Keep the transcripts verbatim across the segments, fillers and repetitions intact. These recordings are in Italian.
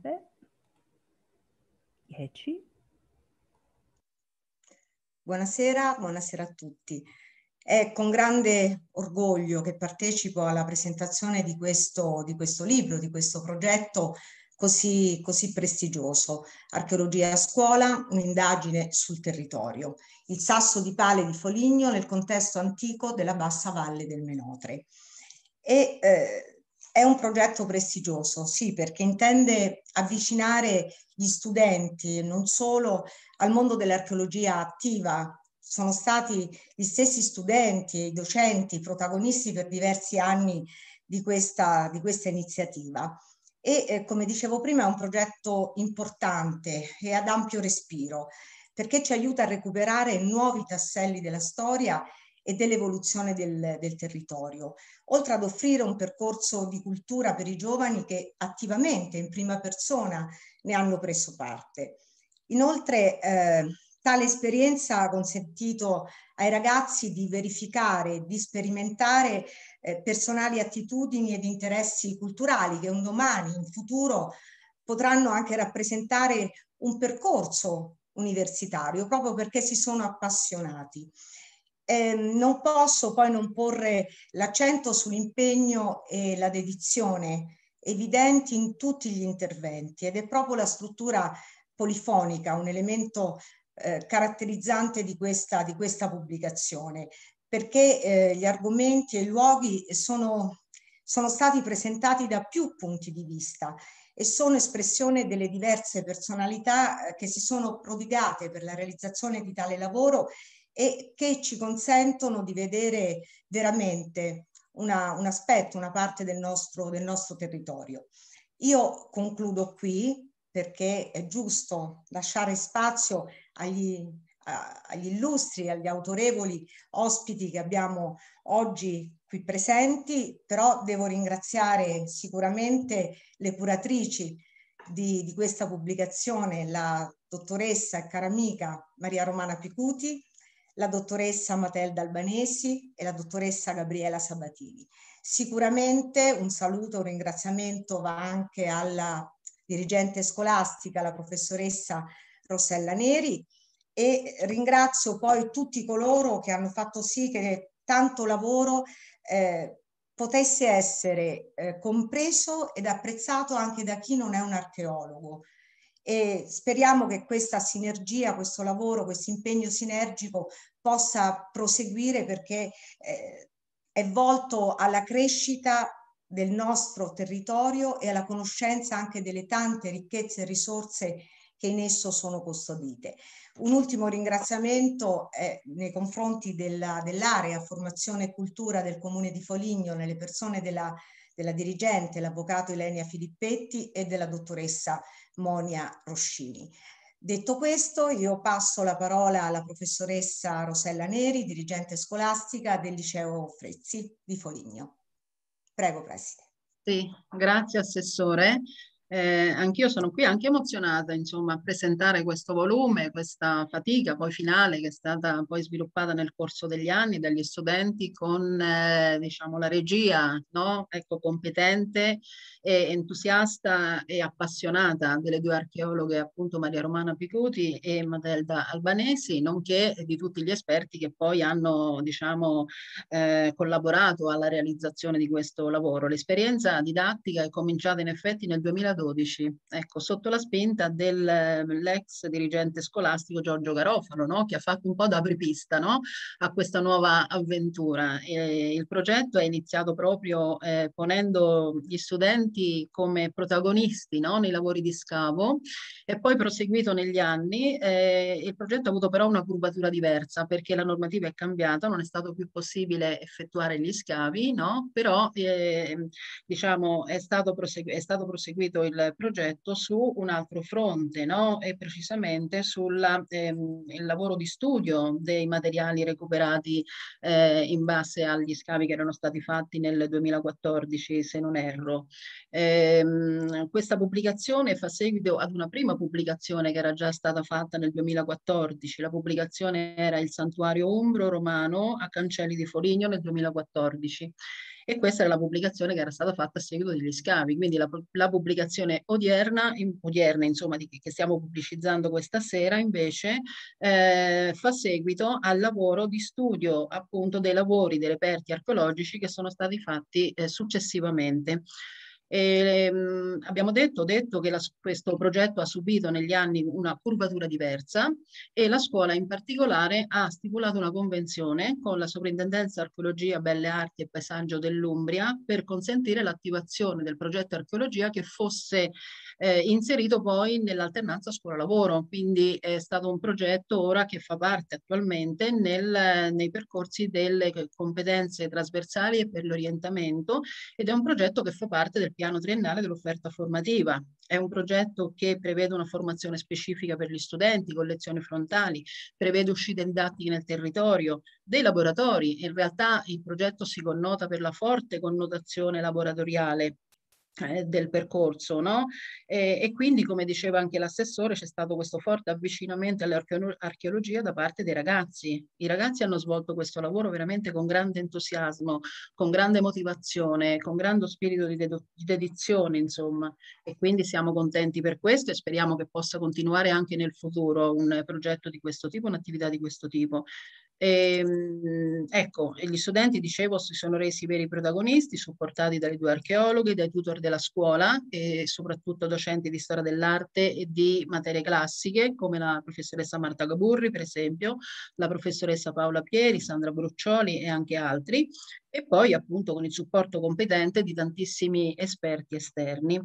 nove, dieci. Buonasera, buonasera a tutti. È con grande orgoglio che partecipo alla presentazione di questo, di questo libro, di questo progetto così, così prestigioso. Archeologia a scuola, un'indagine sul territorio. Il sasso di Pale di Foligno nel contesto antico della bassa valle del Menotre. E, eh, è un progetto prestigioso, sì, perché intende avvicinare gli studenti, non solo, al mondo dell'archeologia attiva. Sono stati gli stessi studenti e i docenti protagonisti per diversi anni di questa, di questa iniziativa. E eh, come dicevo prima è un progetto importante e ad ampio respiro, perché ci aiuta a recuperare nuovi tasselli della storia e dell'evoluzione del, del territorio, oltre ad offrire un percorso di cultura per i giovani che attivamente, in prima persona, ne hanno preso parte. Inoltre, eh, tale esperienza ha consentito ai ragazzi di verificare, di sperimentare eh, personali attitudini ed interessi culturali che un domani, in futuro, potranno anche rappresentare un percorso universitario, proprio perché si sono appassionati. Eh, non posso poi non porre l'accento sull'impegno e la dedizione evidenti in tutti gli interventi, ed è proprio la struttura polifonica un elemento eh, caratterizzante di questa, di questa pubblicazione, perché eh, gli argomenti e i luoghi sono, sono stati presentati da più punti di vista e sono espressione delle diverse personalità che si sono prodigate per la realizzazione di tale lavoro e che ci consentono di vedere veramente una, un aspetto, una parte del nostro, del nostro territorio. Io concludo qui perché è giusto lasciare spazio agli, a, agli illustri, agli autorevoli ospiti che abbiamo oggi qui presenti, però devo ringraziare sicuramente le curatrici di, di questa pubblicazione, la dottoressa e cara amica Maria Romana Picuti, la dottoressa Matilda Albanesi e la dottoressa Gabriela Sabatini. Sicuramente un saluto, un ringraziamento va anche alla dirigente scolastica, la professoressa Rossella Neri, e ringrazio poi tutti coloro che hanno fatto sì che tanto lavoro eh, potesse essere eh, compreso ed apprezzato anche da chi non è un archeologo. E speriamo che questa sinergia, questo lavoro, questo impegno sinergico possa proseguire, perché eh, è volto alla crescita del nostro territorio e alla conoscenza anche delle tante ricchezze e risorse che in esso sono custodite. Un ultimo ringraziamento eh, nei confronti della, dell'area formazione e cultura del Comune di Foligno, nelle persone della, della dirigente, l'avvocato Elenia Filippetti, e della dottoressa Monia Roscini. Detto questo, io passo la parola alla professoressa Rosella Neri, dirigente scolastica del liceo Frezzi di Foligno. Prego, preside. Sì, grazie Assessore. Eh, anch'io sono qui anche emozionata, insomma, a presentare questo volume, questa fatica poi finale che è stata poi sviluppata nel corso degli anni dagli studenti con, eh, diciamo, la regia, no? Ecco, competente e entusiasta e appassionata delle due archeologhe, appunto Maria Romana Picuti e Matilda Albanesi, nonché di tutti gli esperti che poi hanno, diciamo, eh, collaborato alla realizzazione di questo lavoro. L'esperienza didattica è cominciata in effetti nel duemiladodici, ecco, sotto la spinta dell'ex dirigente scolastico Giorgio Garofalo, no? Che ha fatto un po' da apripista, no? A questa nuova avventura. E il progetto è iniziato proprio eh, ponendo gli studenti come protagonisti, no? Nei lavori di scavo, e poi proseguito negli anni. Eh, il progetto ha avuto però una curvatura diversa perché la normativa è cambiata, non è stato più possibile effettuare gli scavi, no? Però eh, diciamo è stato, prosegu- è stato proseguito il progetto su un altro fronte, no? E precisamente sul ehm, lavoro di studio dei materiali recuperati eh, in base agli scavi che erano stati fatti nel duemilaquattordici, se non erro. Ehm, questa pubblicazione fa seguito ad una prima pubblicazione che era già stata fatta nel duemilaquattordici. La pubblicazione era Il santuario umbro romano a Cancelli di Foligno nel duemilaquattordici. E questa era la pubblicazione che era stata fatta a seguito degli scavi, quindi la, la pubblicazione odierna, in, odierna insomma, di, che stiamo pubblicizzando questa sera, invece, eh, fa seguito al lavoro di studio appunto dei lavori dei reperti archeologici che sono stati fatti eh, successivamente. E, mh, abbiamo detto, detto che la, questo progetto ha subito negli anni una curvatura diversa e la scuola in particolare ha stipulato una convenzione con la Soprintendenza Archeologia, Belle Arti e Paesaggio dell'Umbria per consentire l'attivazione del progetto archeologia che fosse eh, inserito poi nell'alternanza scuola-lavoro. Quindi è stato un progetto ora che fa parte attualmente nel, nei percorsi delle competenze trasversali e per l'orientamento, ed è un progetto che fa parte del piano triennale dell'offerta formativa. È un progetto che prevede una formazione specifica per gli studenti con lezioni frontali, prevede uscite didattiche nel territorio, dei laboratori. In realtà il progetto si connota per la forte connotazione laboratoriale eh, del percorso, no? E, e quindi, come diceva anche l'assessore, c'è stato questo forte avvicinamento all'archeologia da parte dei ragazzi. I ragazzi hanno svolto questo lavoro veramente con grande entusiasmo, con grande motivazione, con grande spirito di, di dedizione, insomma, e quindi siamo contenti per questo e speriamo che possa continuare anche nel futuro un progetto di questo tipo, un'attività di questo tipo. E, ecco, gli studenti, dicevo, si sono resi veri protagonisti, supportati dalle due archeologhe, dai tutor della scuola e soprattutto docenti di storia dell'arte e di materie classiche, come la professoressa Marta Gaburri, per esempio, la professoressa Paola Pieri, Sandra Bruccioli e anche altri, e poi appunto con il supporto competente di tantissimi esperti esterni.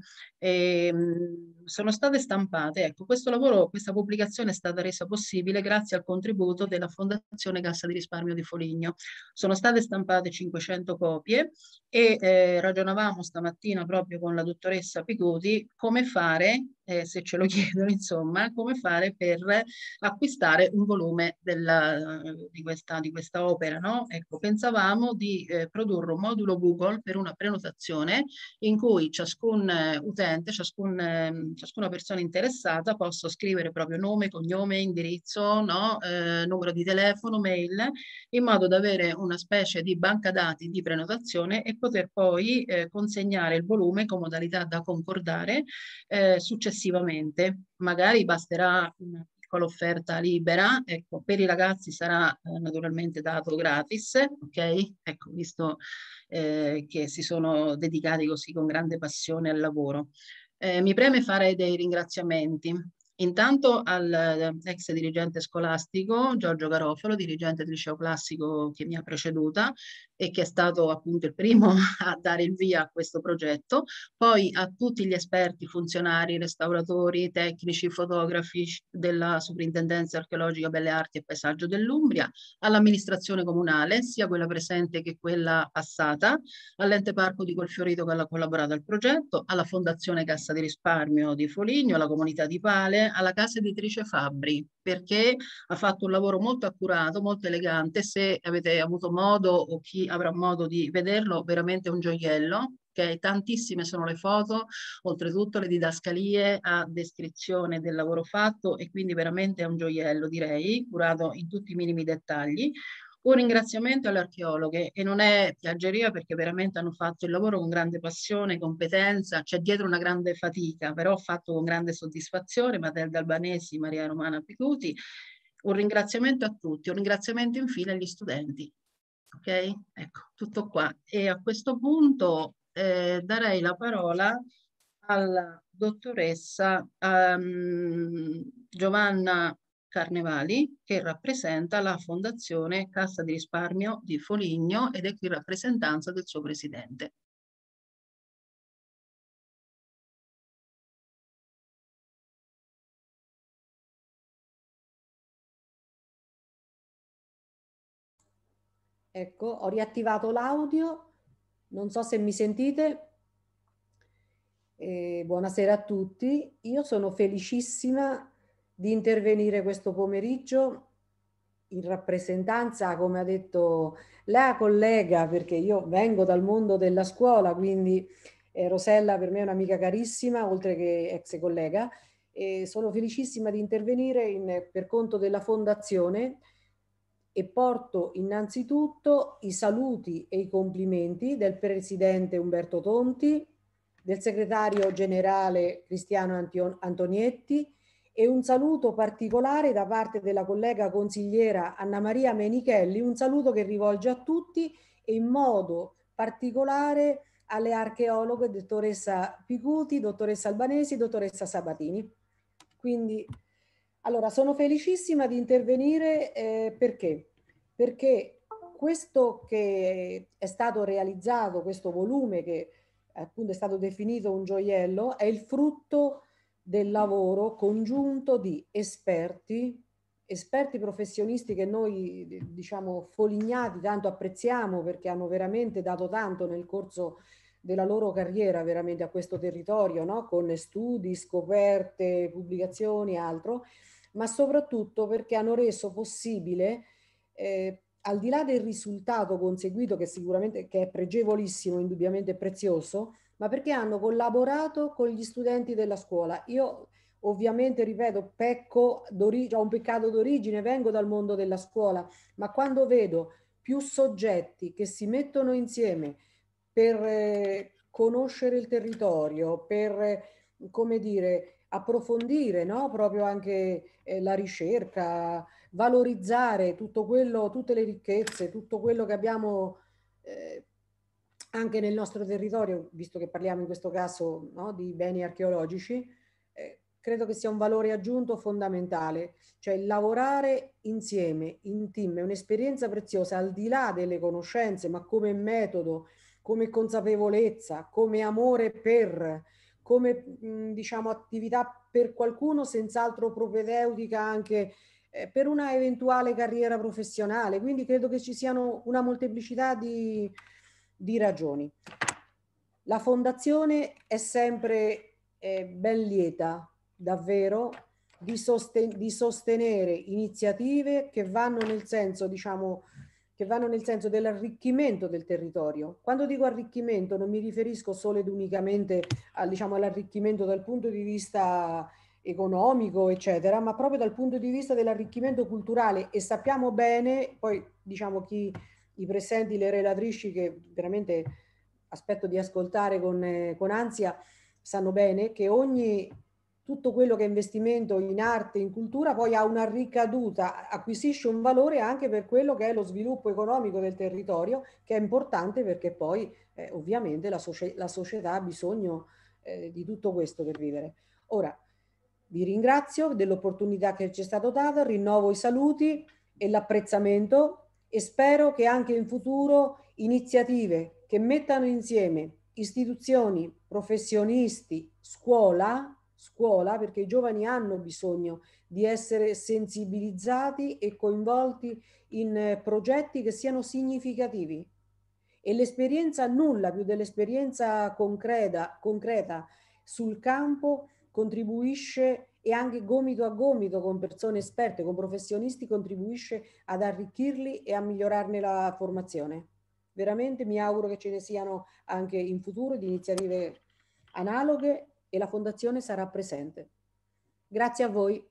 E, mh, sono state stampate, ecco, questo lavoro, questa pubblicazione è stata resa possibile grazie al contributo della Fondazione Cassa di Risparmio di Foligno. Sono state stampate cinquecento copie e eh, ragionavamo stamattina proprio con la dottoressa Picuti come fare, eh, se ce lo chiedono insomma, come fare per acquistare un volume della, di, questa, di questa opera, no? Ecco, pensavamo di eh, produrre un modulo Google per una prenotazione in cui ciascun eh, utente, ciascun, eh, ciascuna persona interessata possa scrivere proprio nome, cognome, indirizzo, no? eh, numero di telefono, mail, in modo da avere una specie di banca dati di prenotazione e poter poi eh, consegnare il volume con modalità da concordare eh, successivamente. Magari basterà una piccola offerta libera, ecco, per i ragazzi sarà eh, naturalmente dato gratis, ok? Ecco, visto eh, che si sono dedicati così con grande passione al lavoro. Eh, mi preme fare dei ringraziamenti. Intanto all'ex dirigente scolastico Giorgio Garofalo, dirigente del liceo classico che mi ha preceduta e che è stato appunto il primo a dare il via a questo progetto, poi a tutti gli esperti, funzionari, restauratori, tecnici, fotografi della Soprintendenza Archeologica Belle Arti e Paesaggio dell'Umbria, all'amministrazione comunale, sia quella presente che quella passata, all'ente parco di Colfiorito che ha collaborato al progetto, alla Fondazione Cassa di Risparmio di Foligno, alla comunità di Pale, alla casa editrice Fabbri, perché ha fatto un lavoro molto accurato, molto elegante. Se avete avuto modo o chi avrà modo di vederlo, veramente un gioiello. Okay? Tantissime sono le foto, oltretutto le didascalie a descrizione del lavoro fatto, e quindi veramente è un gioiello, direi, curato in tutti i minimi dettagli. Un ringraziamento alle archeologhe, e non è piaggeria perché veramente hanno fatto il lavoro con grande passione, competenza, c'è dietro una grande fatica, però fatto con grande soddisfazione. Matilde Albanesi, Maria Romana Picuti. Un ringraziamento a tutti, un ringraziamento infine agli studenti. Ok? Ecco, tutto qua. E a questo punto eh, darei la parola alla dottoressa um, Giovanna Carnevali, che rappresenta la Fondazione Cassa di Risparmio di Foligno ed è qui in rappresentanza del suo presidente. Ecco, ho riattivato l'audio, non so se mi sentite. Eh, buonasera a tutti, io sono felicissima di intervenire questo pomeriggio in rappresentanza, come ha detto la collega, perché io vengo dal mondo della scuola, quindi eh, Rosella per me è un'amica carissima, oltre che ex collega, e sono felicissima di intervenire in, per conto della Fondazione e porto innanzitutto i saluti e i complimenti del Presidente Umberto Tonti, del Segretario Generale Cristiano Antonietti e un saluto particolare da parte della collega consigliera Anna Maria Menichelli, un saluto che rivolge a tutti e in modo particolare alle archeologhe dottoressa Picuti, dottoressa Albanesi, dottoressa Sabatini. Quindi, allora, sono felicissima di intervenire eh, perché? Perché questo che è stato realizzato, questo volume che appunto è stato definito un gioiello, è il frutto del lavoro congiunto di esperti, esperti professionisti che noi, diciamo, Folignati tanto apprezziamo perché hanno veramente dato tanto nel corso della loro carriera veramente a questo territorio, no? Con studi, scoperte, pubblicazioni e altro, ma soprattutto perché hanno reso possibile, eh, al di là del risultato conseguito, che sicuramente che è pregevolissimo, indubbiamente prezioso, ma perché hanno collaborato con gli studenti della scuola. Io ovviamente, ripeto, pecco ho un peccato d'origine, vengo dal mondo della scuola, ma quando vedo più soggetti che si mettono insieme per eh, conoscere il territorio, per, eh, come dire, approfondire, no? Proprio anche eh, la ricerca, valorizzare tutto quello, tutte le ricchezze, tutto quello che abbiamo eh, anche nel nostro territorio, visto che parliamo in questo caso, no, di beni archeologici, eh, credo che sia un valore aggiunto fondamentale, cioè lavorare insieme, in team, è un'esperienza preziosa al di là delle conoscenze, ma come metodo, come consapevolezza, come amore per, come mh, diciamo attività per qualcuno, senz'altro propedeutica anche eh, per una eventuale carriera professionale. Quindi credo che ci siano una molteplicità di, di ragioni. La fondazione è sempre eh, ben lieta, davvero, di, sosten- di sostenere iniziative che vanno nel senso, diciamo, che vanno nel senso dell'arricchimento del territorio. Quando dico arricchimento non mi riferisco solo ed unicamente al, diciamo, all'arricchimento dal punto di vista economico, eccetera, ma proprio dal punto di vista dell'arricchimento culturale. E sappiamo bene, poi diciamo chi i presenti, le relatrici che veramente aspetto di ascoltare con, eh, con ansia, sanno bene che ogni tutto quello che è investimento in arte, in cultura, poi ha una ricaduta, acquisisce un valore anche per quello che è lo sviluppo economico del territorio, che è importante perché poi eh, ovviamente la, socie- la società ha bisogno eh, di tutto questo per vivere. Ora, vi ringrazio dell'opportunità che ci è stata data, rinnovo i saluti e l'apprezzamento e spero che anche in futuro iniziative che mettano insieme istituzioni, professionisti, scuola, scuola, perché i giovani hanno bisogno di essere sensibilizzati e coinvolti in progetti che siano significativi. E l'esperienza, nulla più dell'esperienza concreta, concreta sul campo contribuisce, e anche gomito a gomito con persone esperte, con professionisti, contribuisce ad arricchirli e a migliorarne la formazione. Veramente mi auguro che ce ne siano anche in futuro di iniziative analoghe e la Fondazione sarà presente. Grazie a voi.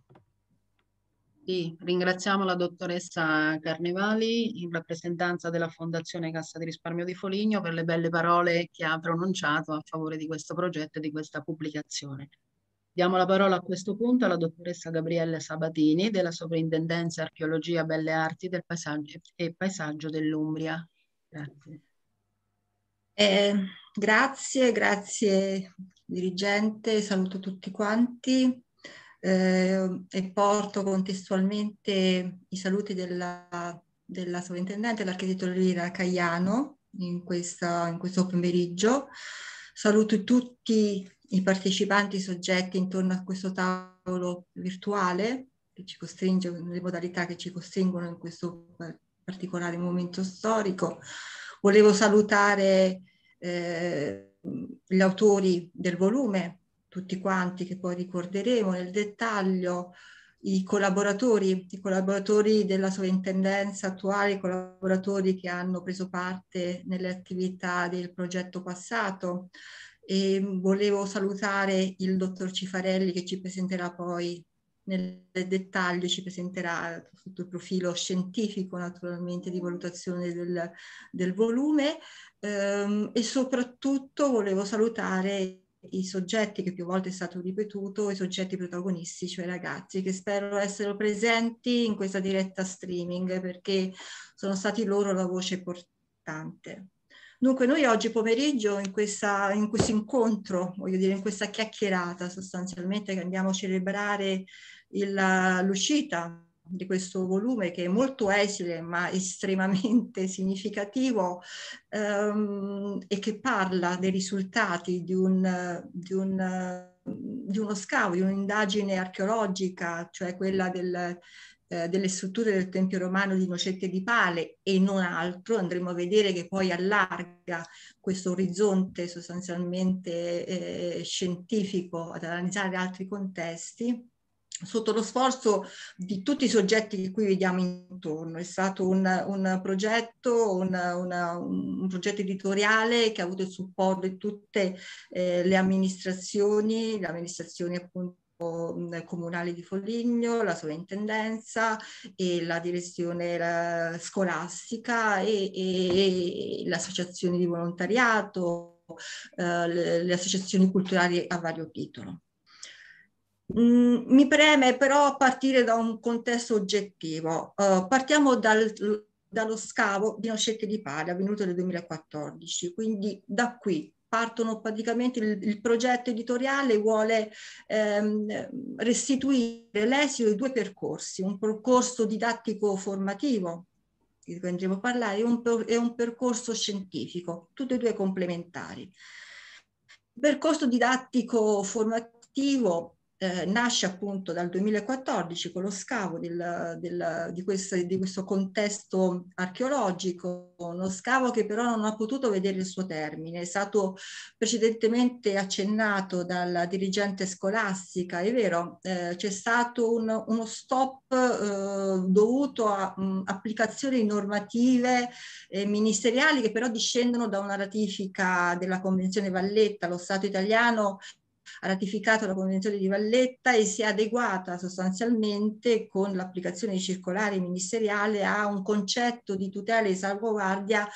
Sì, ringraziamo la dottoressa Carnevali in rappresentanza della Fondazione Cassa di Risparmio di Foligno per le belle parole che ha pronunciato a favore di questo progetto e di questa pubblicazione. Diamo la parola a questo punto alla dottoressa Gabriella Sabatini della Soprintendenza Archeologia Belle Arti del Paesaggio e Paesaggio dell'Umbria. Grazie. Eh, grazie, grazie dirigente, saluto tutti quanti. Eh, e porto contestualmente i saluti della, della sovrintendente, l'architetto Lira Caiano, in, questa, in questo pomeriggio. Saluto tutti i partecipanti, i soggetti intorno a questo tavolo virtuale che ci costringe, le modalità che ci costringono in questo particolare momento storico. Volevo salutare eh, gli autori del volume, tutti quanti che poi ricorderemo nel dettaglio, i collaboratori, i collaboratori della sovrintendenza attuali, i collaboratori che hanno preso parte nelle attività del progetto passato. E volevo salutare il dottor Cifarelli che ci presenterà poi nel dettaglio ci presenterà sotto il profilo scientifico naturalmente di valutazione del, del volume, ehm, e soprattutto volevo salutare i soggetti che più volte è stato ripetuto, i soggetti protagonisti, cioè i ragazzi, che spero essero presenti in questa diretta streaming perché sono stati loro la voce portante. Dunque noi oggi pomeriggio in, questa, in questo incontro, voglio dire in questa chiacchierata sostanzialmente che andiamo a celebrare l'uscita di questo volume che è molto esile ma estremamente significativo, ehm, e che parla dei risultati di, un, di, un, di uno scavo, di un'indagine archeologica, cioè quella del, eh, delle strutture del Tempio Romano di Nocette di Pale e non altro. Andremo a vedere che poi allarga questo orizzonte sostanzialmente eh, scientifico ad analizzare altri contesti, sotto lo sforzo di tutti i soggetti che qui vediamo intorno. È stato un, un progetto, una, una, un progetto editoriale che ha avuto il supporto di tutte eh, le amministrazioni, le amministrazioni appunto comunali di Foligno, la sovrintendenza e la direzione la, scolastica e, e, e le associazioni di volontariato, eh, le, le associazioni culturali a vario titolo. Mm, mi preme però partire da un contesto oggettivo. Uh, partiamo dal, dallo scavo di Nocette di Pale avvenuto nel duemilaquattordici, quindi da qui partono praticamente il, il progetto editoriale vuole ehm, restituire l'esito di due percorsi, un percorso didattico formativo di cui andremo a parlare e un, e un percorso scientifico, tutti e due complementari. Il percorso didattico formativo Eh, nasce appunto dal duemilaquattordici con lo scavo del, del, di, questo, di questo contesto archeologico, uno scavo che però non ha potuto vedere il suo termine, è stato precedentemente accennato dalla dirigente scolastica, è vero, eh, c'è stato un, uno stop eh, dovuto a mh, applicazioni normative eh, ministeriali che però discendono da una ratifica della Convenzione Valletta. Lo Stato italiano ha ratificato la Convenzione di Valletta e si è adeguata sostanzialmente con l'applicazione di circolari ministeriale a un concetto di tutela e salvaguardia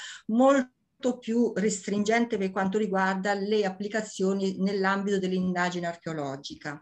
molto più restringente per quanto riguarda le applicazioni nell'ambito dell'indagine archeologica.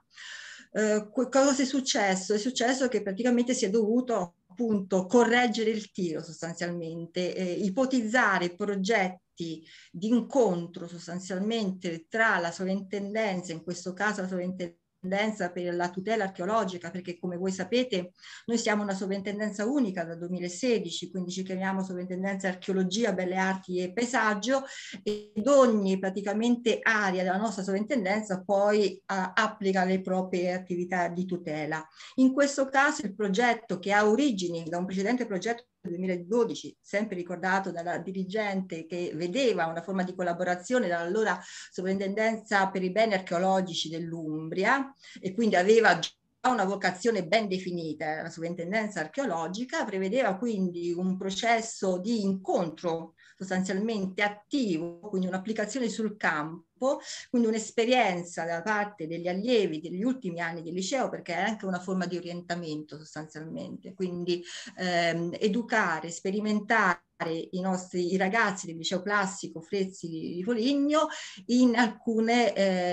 Eh, cosa è successo? È successo che praticamente si è dovuto appunto correggere il tiro sostanzialmente, eh, ipotizzare progetti di incontro sostanzialmente tra la sovrintendenza, in questo caso la sovrintendenza per la tutela archeologica, perché come voi sapete noi siamo una sovrintendenza unica dal duemilasedici, quindi ci chiamiamo Sovrintendenza Archeologia, Belle Arti e Paesaggio, ed ogni praticamente area della nostra sovrintendenza poi uh, applica le proprie attività di tutela. In questo caso il progetto, che ha origini da un precedente progetto del duemiladodici, sempre ricordato dalla dirigente, che vedeva una forma di collaborazione dall'allora Sovrintendenza per i beni archeologici dell'Umbria e quindi aveva già una vocazione ben definita, la sovrintendenza archeologica, prevedeva quindi un processo di incontro sostanzialmente attivo, quindi un'applicazione sul campo, quindi un'esperienza da parte degli allievi degli ultimi anni del liceo, perché è anche una forma di orientamento sostanzialmente, quindi ehm, educare, sperimentare i nostri i ragazzi del liceo classico Frezzi di Foligno in alcune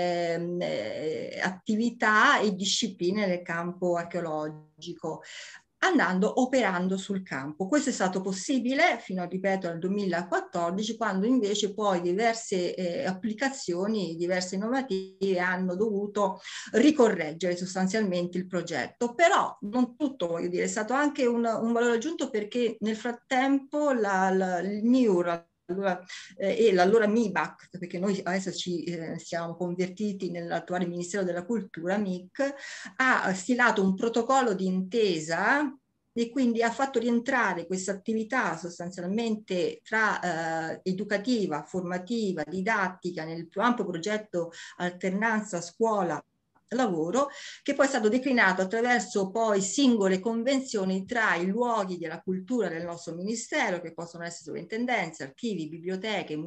eh, attività e discipline nel campo archeologico, andando, operando sul campo. Questo è stato possibile fino a, ripeto, al duemilaquattordici, quando invece poi diverse eh, applicazioni, diverse normative hanno dovuto ricorreggere sostanzialmente il progetto. Però non tutto, voglio dire, è stato anche un, un valore aggiunto, perché nel frattempo la, la, il M I U R Allora, eh, e l'allora M I B A C, perché noi adesso ci eh, siamo convertiti nell'attuale Ministero della Cultura, M I C, ha stilato un protocollo di intesa e quindi ha fatto rientrare questa attività sostanzialmente tra eh, educativa, formativa, didattica nel più ampio progetto alternanza scuola lavoro, che poi è stato declinato attraverso poi singole convenzioni tra i luoghi della cultura del nostro ministero, che possono essere sovrintendenze, archivi, biblioteche, musei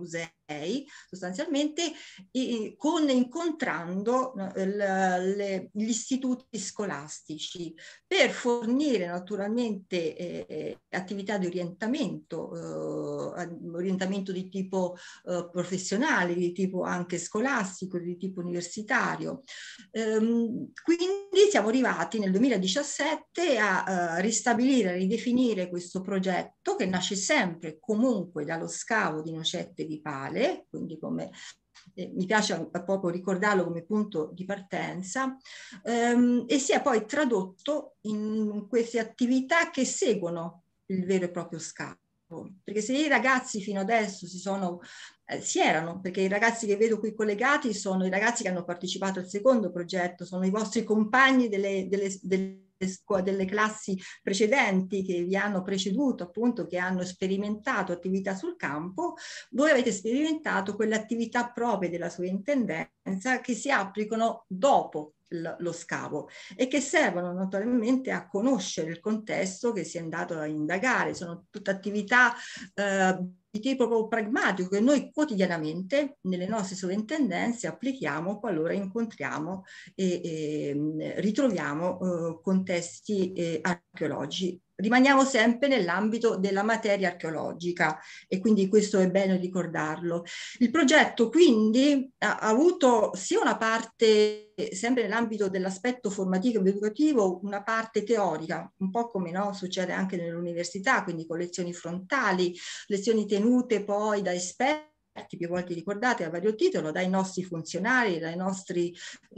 sostanzialmente eh, con, incontrando eh, le, gli istituti scolastici per fornire naturalmente eh, attività di orientamento, eh, orientamento di tipo eh, professionale, di tipo anche scolastico, di tipo universitario. Ehm, quindi siamo arrivati nel duemiladiciassette a, a ristabilire, a ridefinire questo progetto che nasce sempre comunque dallo scavo di Nocette di Pale, quindi come eh, mi piace proprio ricordarlo come punto di partenza, ehm, e si è poi tradotto in queste attività che seguono il vero e proprio scavo. Perché se i ragazzi fino adesso si sono, eh, si erano, perché i ragazzi che vedo qui collegati sono i ragazzi che hanno partecipato al secondo progetto, sono i vostri compagni delle, delle, delle delle classi precedenti che vi hanno preceduto, appunto, che hanno sperimentato attività sul campo. Voi avete sperimentato quelle attività proprie della sovrintendenza che si applicano dopo lo scavo e che servono naturalmente a conoscere il contesto che si è andato a indagare. Sono tutte attività eh, di tipo proprio pragmatico che noi quotidianamente nelle nostre sovrintendenze applichiamo qualora incontriamo e, e ritroviamo eh, contesti eh, archeologici. Rimaniamo sempre nell'ambito della materia archeologica e quindi questo è bene ricordarlo. Il progetto quindi ha, ha avuto sia una parte, sempre nell'ambito dell'aspetto formativo ed educativo, una parte teorica, un po' come no, succede anche nell'università, quindi con lezioni frontali, lezioni tenute poi da esperti, più volte ricordate a vario titolo, dai nostri funzionari, dai nostri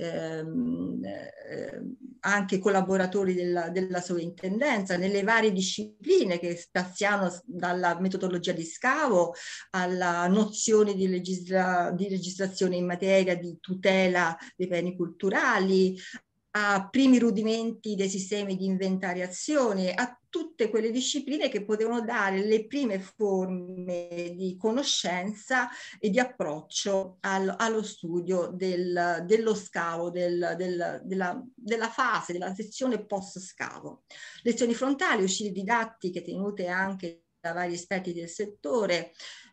ehm, eh, anche collaboratori della, della sovrintendenza, nelle varie discipline che spaziano dalla metodologia di scavo alla nozione di, legisla, di legislazione in materia di tutela dei beni culturali, a primi rudimenti dei sistemi di inventariazione, a tutte quelle discipline che potevano dare le prime forme di conoscenza e di approccio al, allo studio del, dello scavo, del, del, della, della fase, della sezione post-scavo. Lezioni frontali, uscite didattiche tenute anche da vari esperti del settore,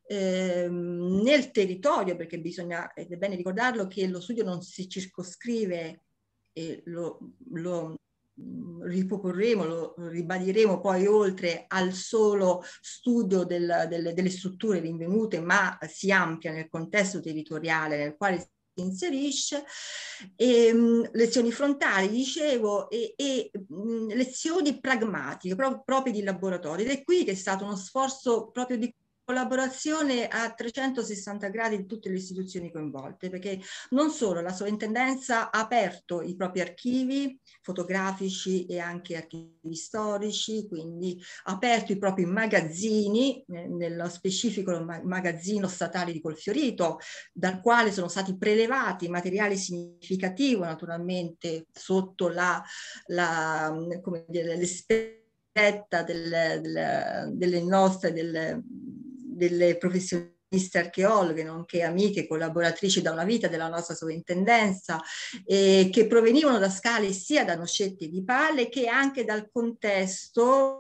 ehm, nel territorio, perché bisogna, ed è bene ricordarlo, che lo studio non si circoscrive e lo, lo riproporremo, lo ribadiremo poi oltre al solo studio del, del, delle strutture rinvenute, ma si amplia nel contesto territoriale nel quale si inserisce, e, mh, lezioni frontali, dicevo, e, e mh, lezioni pragmatiche, pro, proprie di laboratorio. Ed è qui che è stato uno sforzo proprio di collaborazione a trecentosessanta gradi di tutte le istituzioni coinvolte, perché non solo la sovrintendenza ha aperto i propri archivi fotografici e anche archivi storici, quindi ha aperto i propri magazzini, eh, nello specifico il magazzino statale di Colfiorito, dal quale sono stati prelevati materiali significativi, naturalmente sotto la, la come dire, l'esperta del, del, delle nostre, del, delle professioniste archeologhe, nonché amiche e collaboratrici da una vita della nostra sovrintendenza, eh, che provenivano da scale sia da Nocette di Pale che anche dal contesto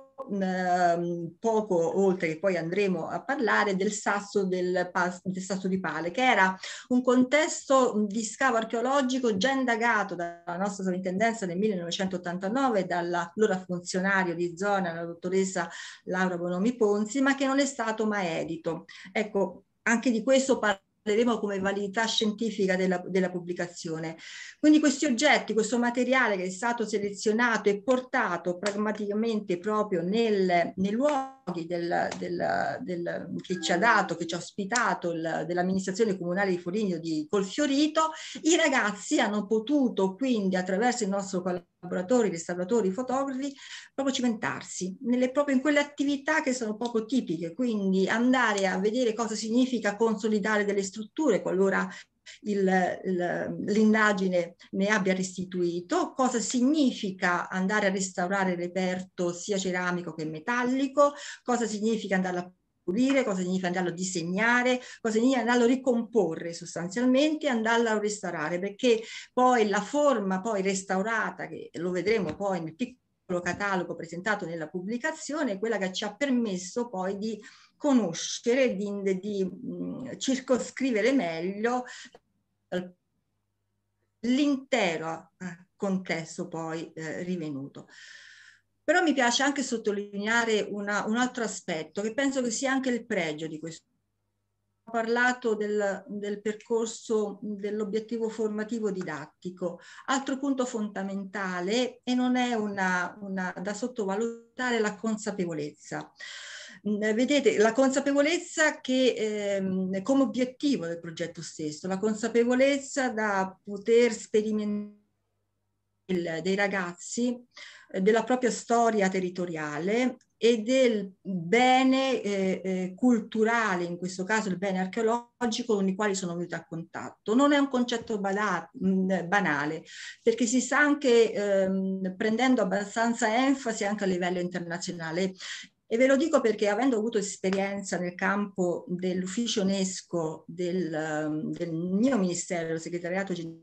poco oltre, che poi andremo a parlare, del sasso, del, del sasso di Pale, che era un contesto di scavo archeologico già indagato dalla nostra sovrintendenza nel millenovecentottantanove dall'allora funzionario di zona, la dottoressa Laura Bonomi Ponzi, ma che non è stato mai edito. Ecco, anche di questo parleremo come validità scientifica della, della pubblicazione. Quindi questi oggetti, questo materiale che è stato selezionato e portato pragmaticamente proprio nel, nei luoghi del, del, del, che ci ha dato, che ci ha ospitato il, dell'amministrazione comunale di Foligno di Colfiorito, i ragazzi hanno potuto quindi attraverso il nostro collaboratori, restauratori, fotografi, proprio cimentarsi nelle, proprio in quelle attività che sono poco tipiche, quindi andare a vedere cosa significa consolidare delle strutture qualora l'indagine ne abbia restituito, cosa significa andare a restaurare il reperto sia ceramico che metallico, cosa significa andare a pulire, cosa significa andarlo a disegnare, cosa significa andarlo a ricomporre sostanzialmente, andarlo a restaurare, perché poi la forma poi restaurata, che lo vedremo poi nel piccolo catalogo presentato nella pubblicazione, è quella che ci ha permesso poi di conoscere, di, di mh, circoscrivere meglio l'intero contesto poi eh, rivenuto. Però mi piace anche sottolineare una, un altro aspetto che penso che sia anche il pregio di questo. Ho parlato del, del percorso dell'obiettivo formativo didattico. Altro punto fondamentale, e non è una, una, da sottovalutare, la consapevolezza. Vedete, la consapevolezza che ehm, come obiettivo del progetto stesso, la consapevolezza da poter sperimentare dei ragazzi eh, della propria storia territoriale e del bene eh, eh, culturale, in questo caso il bene archeologico, con i quali sono venuti a contatto. Non è un concetto bala, mh, banale, perché si sta anche ehm, prendendo abbastanza enfasi anche a livello internazionale. E ve lo dico perché, avendo avuto esperienza nel campo dell'ufficio UNESCO del, del mio ministero, del segretariato generale,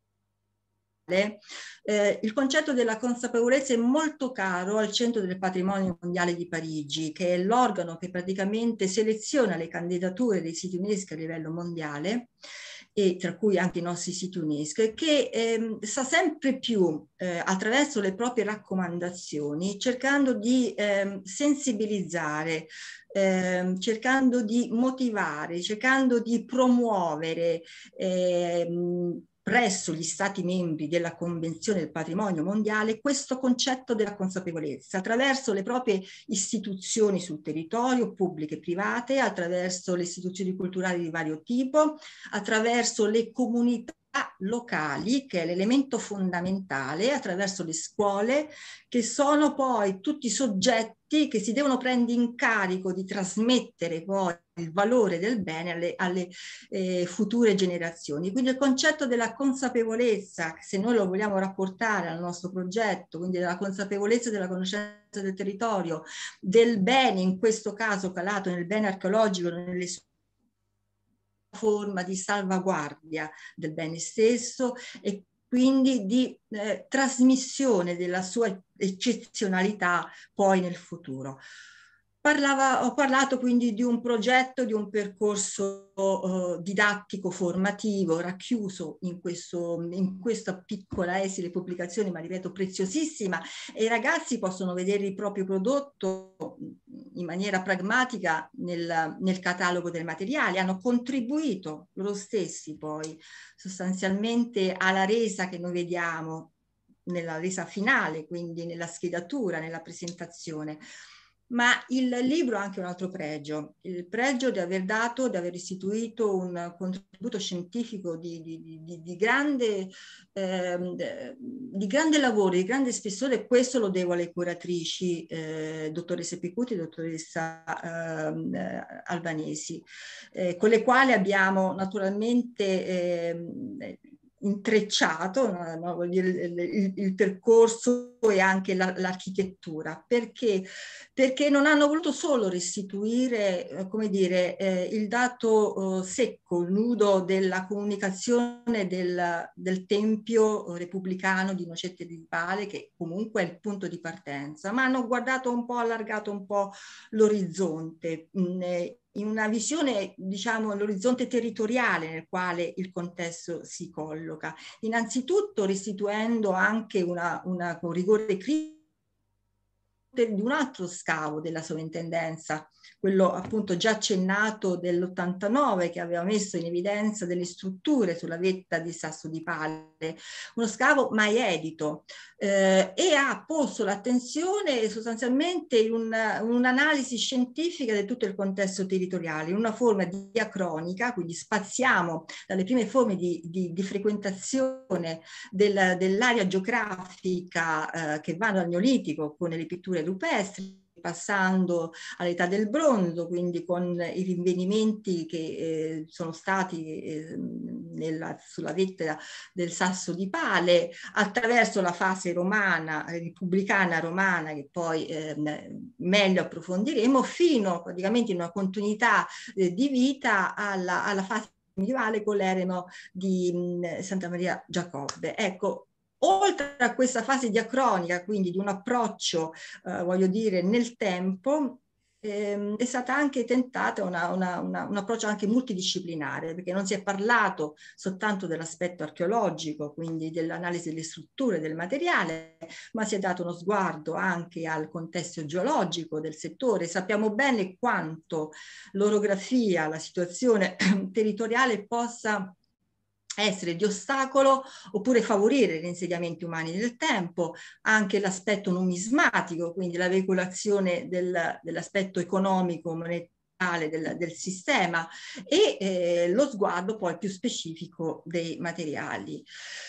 Eh, il concetto della consapevolezza è molto caro al Centro del Patrimonio Mondiale di Parigi, che è l'organo che praticamente seleziona le candidature dei siti UNESCO a livello mondiale, e tra cui anche i nostri siti UNESCO, e che eh, sta sempre più eh, attraverso le proprie raccomandazioni cercando di eh, sensibilizzare, eh, cercando di motivare, cercando di promuovere eh, presso gli Stati membri della Convenzione del Patrimonio Mondiale questo concetto della consapevolezza attraverso le proprie istituzioni sul territorio, pubbliche e private, attraverso le istituzioni culturali di vario tipo, attraverso le comunità locali, che è l'elemento fondamentale, attraverso le scuole, che sono poi tutti soggetti che si devono prendere in carico di trasmettere poi il valore del bene alle, alle eh, future generazioni. Quindi il concetto della consapevolezza, se noi lo vogliamo rapportare al nostro progetto, quindi della consapevolezza della conoscenza del territorio, del bene, in questo caso calato nel bene archeologico, nelle sue forma di salvaguardia del bene stesso e quindi di eh, trasmissione della sua eccezionalità poi nel futuro. Parlava, ho parlato quindi di un progetto, di un percorso uh, didattico formativo racchiuso in, questo, in questa piccola esile pubblicazione, ma ripeto preziosissima, e i ragazzi possono vedere il proprio prodotto in maniera pragmatica nel, nel catalogo del materiale, hanno contribuito loro stessi poi sostanzialmente alla resa che noi vediamo, nella resa finale, quindi nella schedatura, nella presentazione. Ma il libro ha anche un altro pregio, il pregio di aver dato, di aver istituito un contributo scientifico di, di, di, di, grande, eh, di grande lavoro, di grande spessore. Questo lo devo alle curatrici, eh, dottoressa Picuti e dottoressa eh, Albanesi, eh, con le quali abbiamo naturalmente eh, intrecciato no, no, vuol dire, il, il, il percorso e anche la, l'architettura. Perché? Perché non hanno voluto solo restituire, eh, come dire, eh, il dato eh, secco, nudo della comunicazione del, del tempio repubblicano di Nocette di Pale, che comunque è il punto di partenza, ma hanno guardato un po', allargato un po' l'orizzonte, in una visione, diciamo, l'orizzonte territoriale nel quale il contesto si colloca. Innanzitutto restituendo anche una, una, un rigore critico di un altro scavo della sovrintendenza, quello appunto già accennato dell'ottantanove, che aveva messo in evidenza delle strutture sulla vetta di Sasso di Pale, uno scavo mai edito, eh, e ha posto l'attenzione sostanzialmente in un, un'analisi scientifica di tutto il contesto territoriale, in una forma diacronica, quindi spaziamo dalle prime forme di, di, di frequentazione del, dell'area geografica eh, che vanno dal Neolitico con le pitture rupestri, passando all'età del bronzo, quindi con i rinvenimenti che eh, sono stati eh, nella, sulla vetta del Sasso di Pale, attraverso la fase romana, repubblicana romana, che poi eh, meglio approfondiremo, fino praticamente in una continuità eh, di vita alla, alla fase medievale con l'eremo di mh, Santa Maria Giacobbe. Ecco, oltre a questa fase diacronica, quindi di un approccio, eh, voglio dire, nel tempo, ehm, è stata anche tentata una, una, una, un approccio anche multidisciplinare, perché non si è parlato soltanto dell'aspetto archeologico, quindi dell'analisi delle strutture del materiale, ma si è dato uno sguardo anche al contesto geologico del settore. Sappiamo bene quanto l'orografia, la situazione territoriale possa essere di ostacolo oppure favorire gli insediamenti umani nel tempo, anche l'aspetto numismatico, quindi la veicolazione del, dell'aspetto economico, monetario del, del sistema, e eh, lo sguardo poi più specifico dei materiali.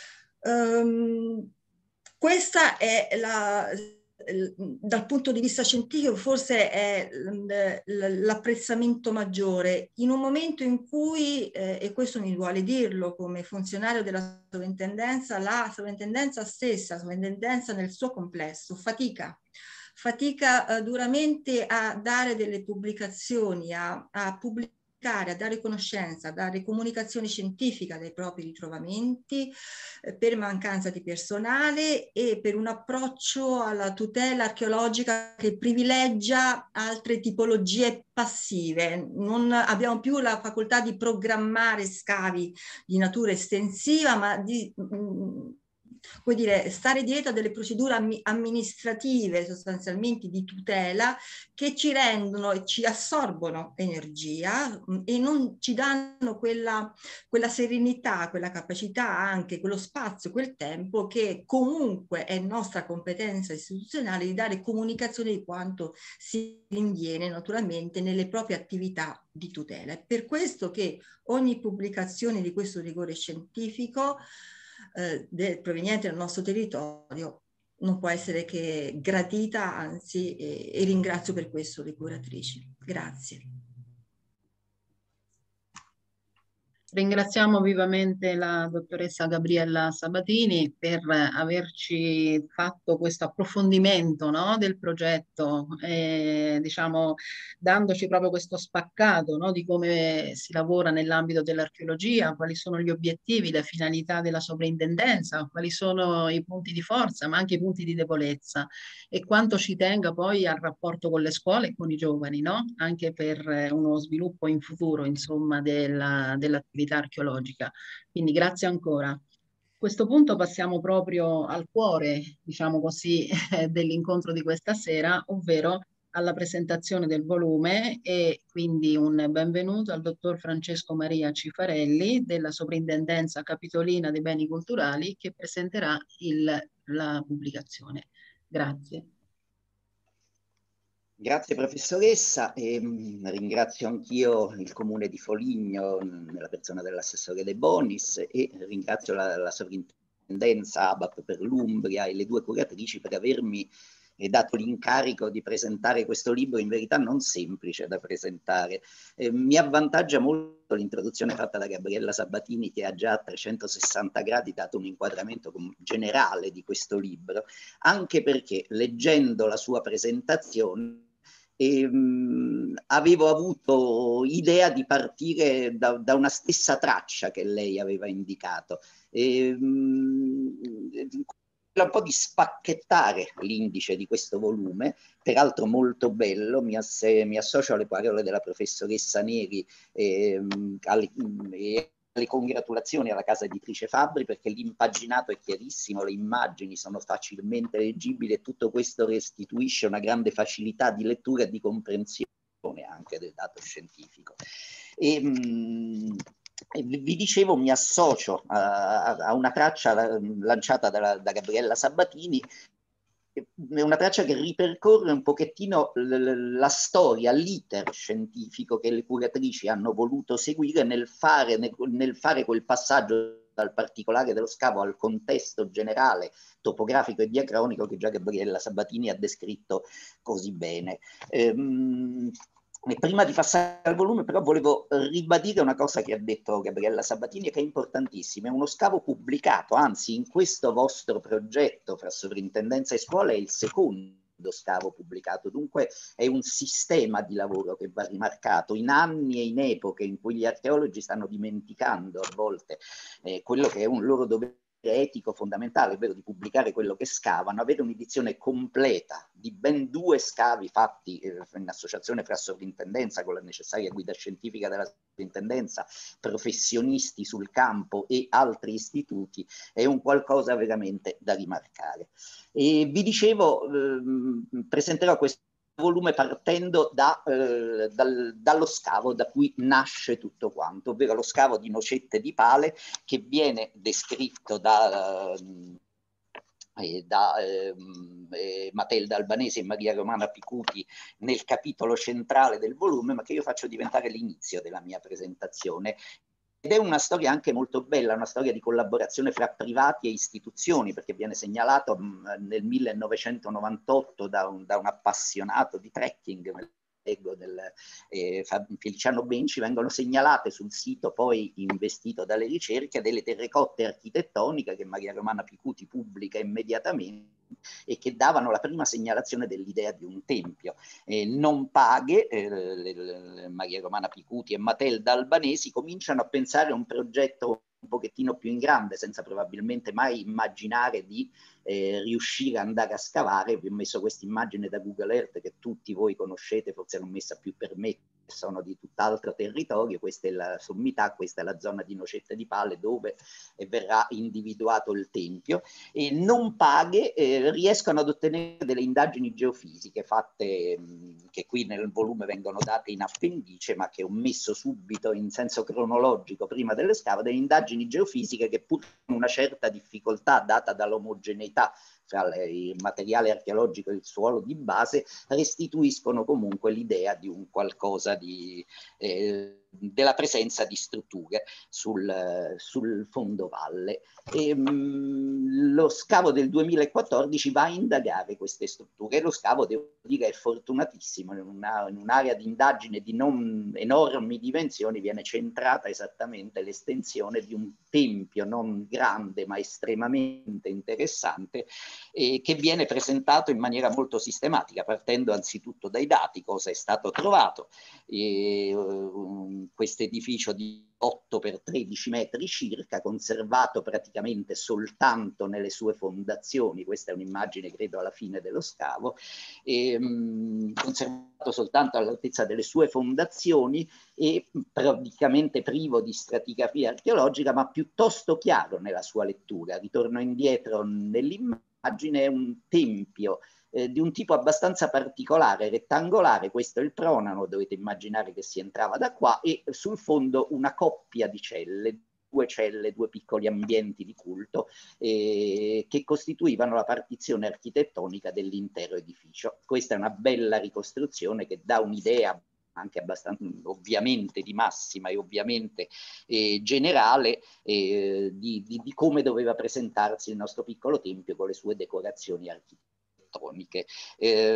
Um, questa è la... dal punto di vista scientifico forse è l'apprezzamento maggiore in un momento in cui, eh, e questo mi vuole dirlo come funzionario della sovrintendenza, la sovrintendenza stessa, la sovrintendenza nel suo complesso, fatica, fatica eh, duramente a dare delle pubblicazioni, a, a pubblicare, a dare conoscenza, a dare comunicazione scientifica dei propri ritrovamenti, eh, per mancanza di personale e per un approccio alla tutela archeologica che privilegia altre tipologie passive. Non abbiamo più la facoltà di programmare scavi di natura estensiva, ma di mh, vuol dire, stare dietro a delle procedure amministrative sostanzialmente di tutela che ci rendono e ci assorbono energia e non ci danno quella, quella serenità, quella capacità, anche quello spazio, quel tempo che comunque è nostra competenza istituzionale di dare comunicazione di quanto si rinviene naturalmente nelle proprie attività di tutela. È per questo che ogni pubblicazione di questo rigore scientifico eh, del, proveniente dal nostro territorio non può essere che gradita, anzi, e, e ringrazio per questo le curatrici. Grazie. Ringraziamo vivamente la dottoressa Gabriella Sabatini per averci fatto questo approfondimento, no, del progetto, eh, diciamo, dandoci proprio questo spaccato, no, di come si lavora nell'ambito dell'archeologia, quali sono gli obiettivi, le finalità della sovrintendenza, quali sono i punti di forza, ma anche i punti di debolezza, e quanto ci tenga poi al rapporto con le scuole e con i giovani, no? Anche per uno sviluppo in futuro, insomma, della, dell'attività archeologica. Quindi grazie ancora. A questo punto passiamo proprio al cuore, diciamo così, dell'incontro di questa sera, ovvero alla presentazione del volume, e quindi un benvenuto al dottor Francesco Maria Cifarelli della Soprintendenza Capitolina dei Beni Culturali, che presenterà il, la pubblicazione. Grazie. Grazie professoressa, e mh, ringrazio anch'io il Comune di Foligno nella persona dell'assessore De Bonis, e ringrazio la, la sovrintendenza A B A P per l'Umbria e le due curatrici per avermi eh, dato l'incarico di presentare questo libro, in verità non semplice da presentare. Eh, mi avvantaggia molto l'introduzione fatta da Gabriella Sabatini, che ha già a trecentosessanta gradi dato un inquadramento generale di questo libro, anche perché leggendo la sua presentazione E, mh, avevo avuto idea di partire da, da una stessa traccia che lei aveva indicato, e, mh, un po' di spacchettare l'indice di questo volume, peraltro molto bello. Mi, ass mi associo alle parole della professoressa Neri e, mh, alle, e le congratulazioni alla casa editrice Fabbri, perché l'impaginato è chiarissimo, le immagini sono facilmente leggibili e tutto questo restituisce una grande facilità di lettura e di comprensione anche del dato scientifico. E, mh, vi dicevo, mi associo a, a una traccia lanciata da, da Gabriella Sabatini, una traccia che ripercorre un pochettino la storia, l'iter scientifico che le curatrici hanno voluto seguire nel fare, nel, nel fare quel passaggio dal particolare dello scavo al contesto generale topografico e diacronico che già Gabriella Sabatini ha descritto così bene. Ehm, E prima di passare al volume, però, volevo ribadire una cosa che ha detto Gabriella Sabatini, che è importantissima. È uno scavo pubblicato, anzi in questo vostro progetto fra sovrintendenza e scuola è il secondo scavo pubblicato, dunque è un sistema di lavoro che va rimarcato in anni e in epoche in cui gli archeologi stanno dimenticando a volte eh, quello che è un loro dovere etico fondamentale, ovvero di pubblicare quello che scavano, avere un'edizione completa di ben due scavi fatti eh, in associazione fra sovrintendenza con la necessaria guida scientifica della sovrintendenza, professionisti sul campo e altri istituti, è un qualcosa veramente da rimarcare. E vi dicevo, ehm, presenterò questo volume partendo da, eh, dal, dallo scavo da cui nasce tutto quanto, ovvero lo scavo di Nocette di Pale, che viene descritto da, eh, da eh, eh, Matilda Albanesi e Maria Romana Picuti nel capitolo centrale del volume, ma che io faccio diventare l'inizio della mia presentazione. Ed è una storia anche molto bella, una storia di collaborazione fra privati e istituzioni, perché viene segnalato mh, nel millenovecentonovantotto da un, da un appassionato di trekking, leggo del eh, Feliciano Benci, vengono segnalate sul sito poi investito dalle ricerche delle terracotte architettoniche che Maria Romana Picuti pubblica immediatamente e che davano la prima segnalazione dell'idea di un tempio. Eh, non paghe, eh, le, le, Maria Romana Picuti e Matilda Albanesi cominciano a pensare a un progetto un pochettino più in grande, senza probabilmente mai immaginare di eh, riuscire ad andare a scavare. Vi ho messo questa immagine da Google Earth che tutti voi conoscete, forse l'ho messa più per me, sono di tutt'altro territorio. Questa è la sommità, questa è la zona di Nocette di Pale dove eh, verrà individuato il tempio, e non paghe eh, riescono ad ottenere delle indagini geofisiche fatte, mh, che qui nel volume vengono date in appendice, ma che ho messo subito in senso cronologico prima delle scava, delle indagini geofisiche che pur con una certa difficoltà data dall'omogeneità tra il materiale archeologico e il suolo di base restituiscono comunque l'idea di un qualcosa di, eh, della presenza di strutture sul, sul fondovalle. E, mh, lo scavo del duemilaquattordici va a indagare queste strutture, e lo scavo, devo dire, è fortunatissimo. In, una, in un'area di indagine di non enormi dimensioni viene centrata esattamente l'estensione di un tempio non grande ma estremamente interessante, eh, che viene presentato in maniera molto sistematica, partendo anzitutto dai dati, cosa è stato trovato. Eh, um, questo edificio di otto per tredici metri circa, conservato praticamente soltanto nelle sue fondazioni, questa è un'immagine credo alla fine dello scavo, e, um, conservato soltanto all'altezza delle sue fondazioni e praticamente privo di stratigrafia archeologica, ma piuttosto chiaro nella sua lettura. Ritorno indietro nell'immagine, è un tempio Eh, di un tipo abbastanza particolare, rettangolare. Questo è il pronano, dovete immaginare che si entrava da qua, e sul fondo una coppia di celle, due celle, due piccoli ambienti di culto eh, che costituivano la partizione architettonica dell'intero edificio. Questa è una bella ricostruzione che dà un'idea anche abbastanza ovviamente di massima e ovviamente eh, generale eh, di, di, di come doveva presentarsi il nostro piccolo tempio con le sue decorazioni architettoniche. Eh,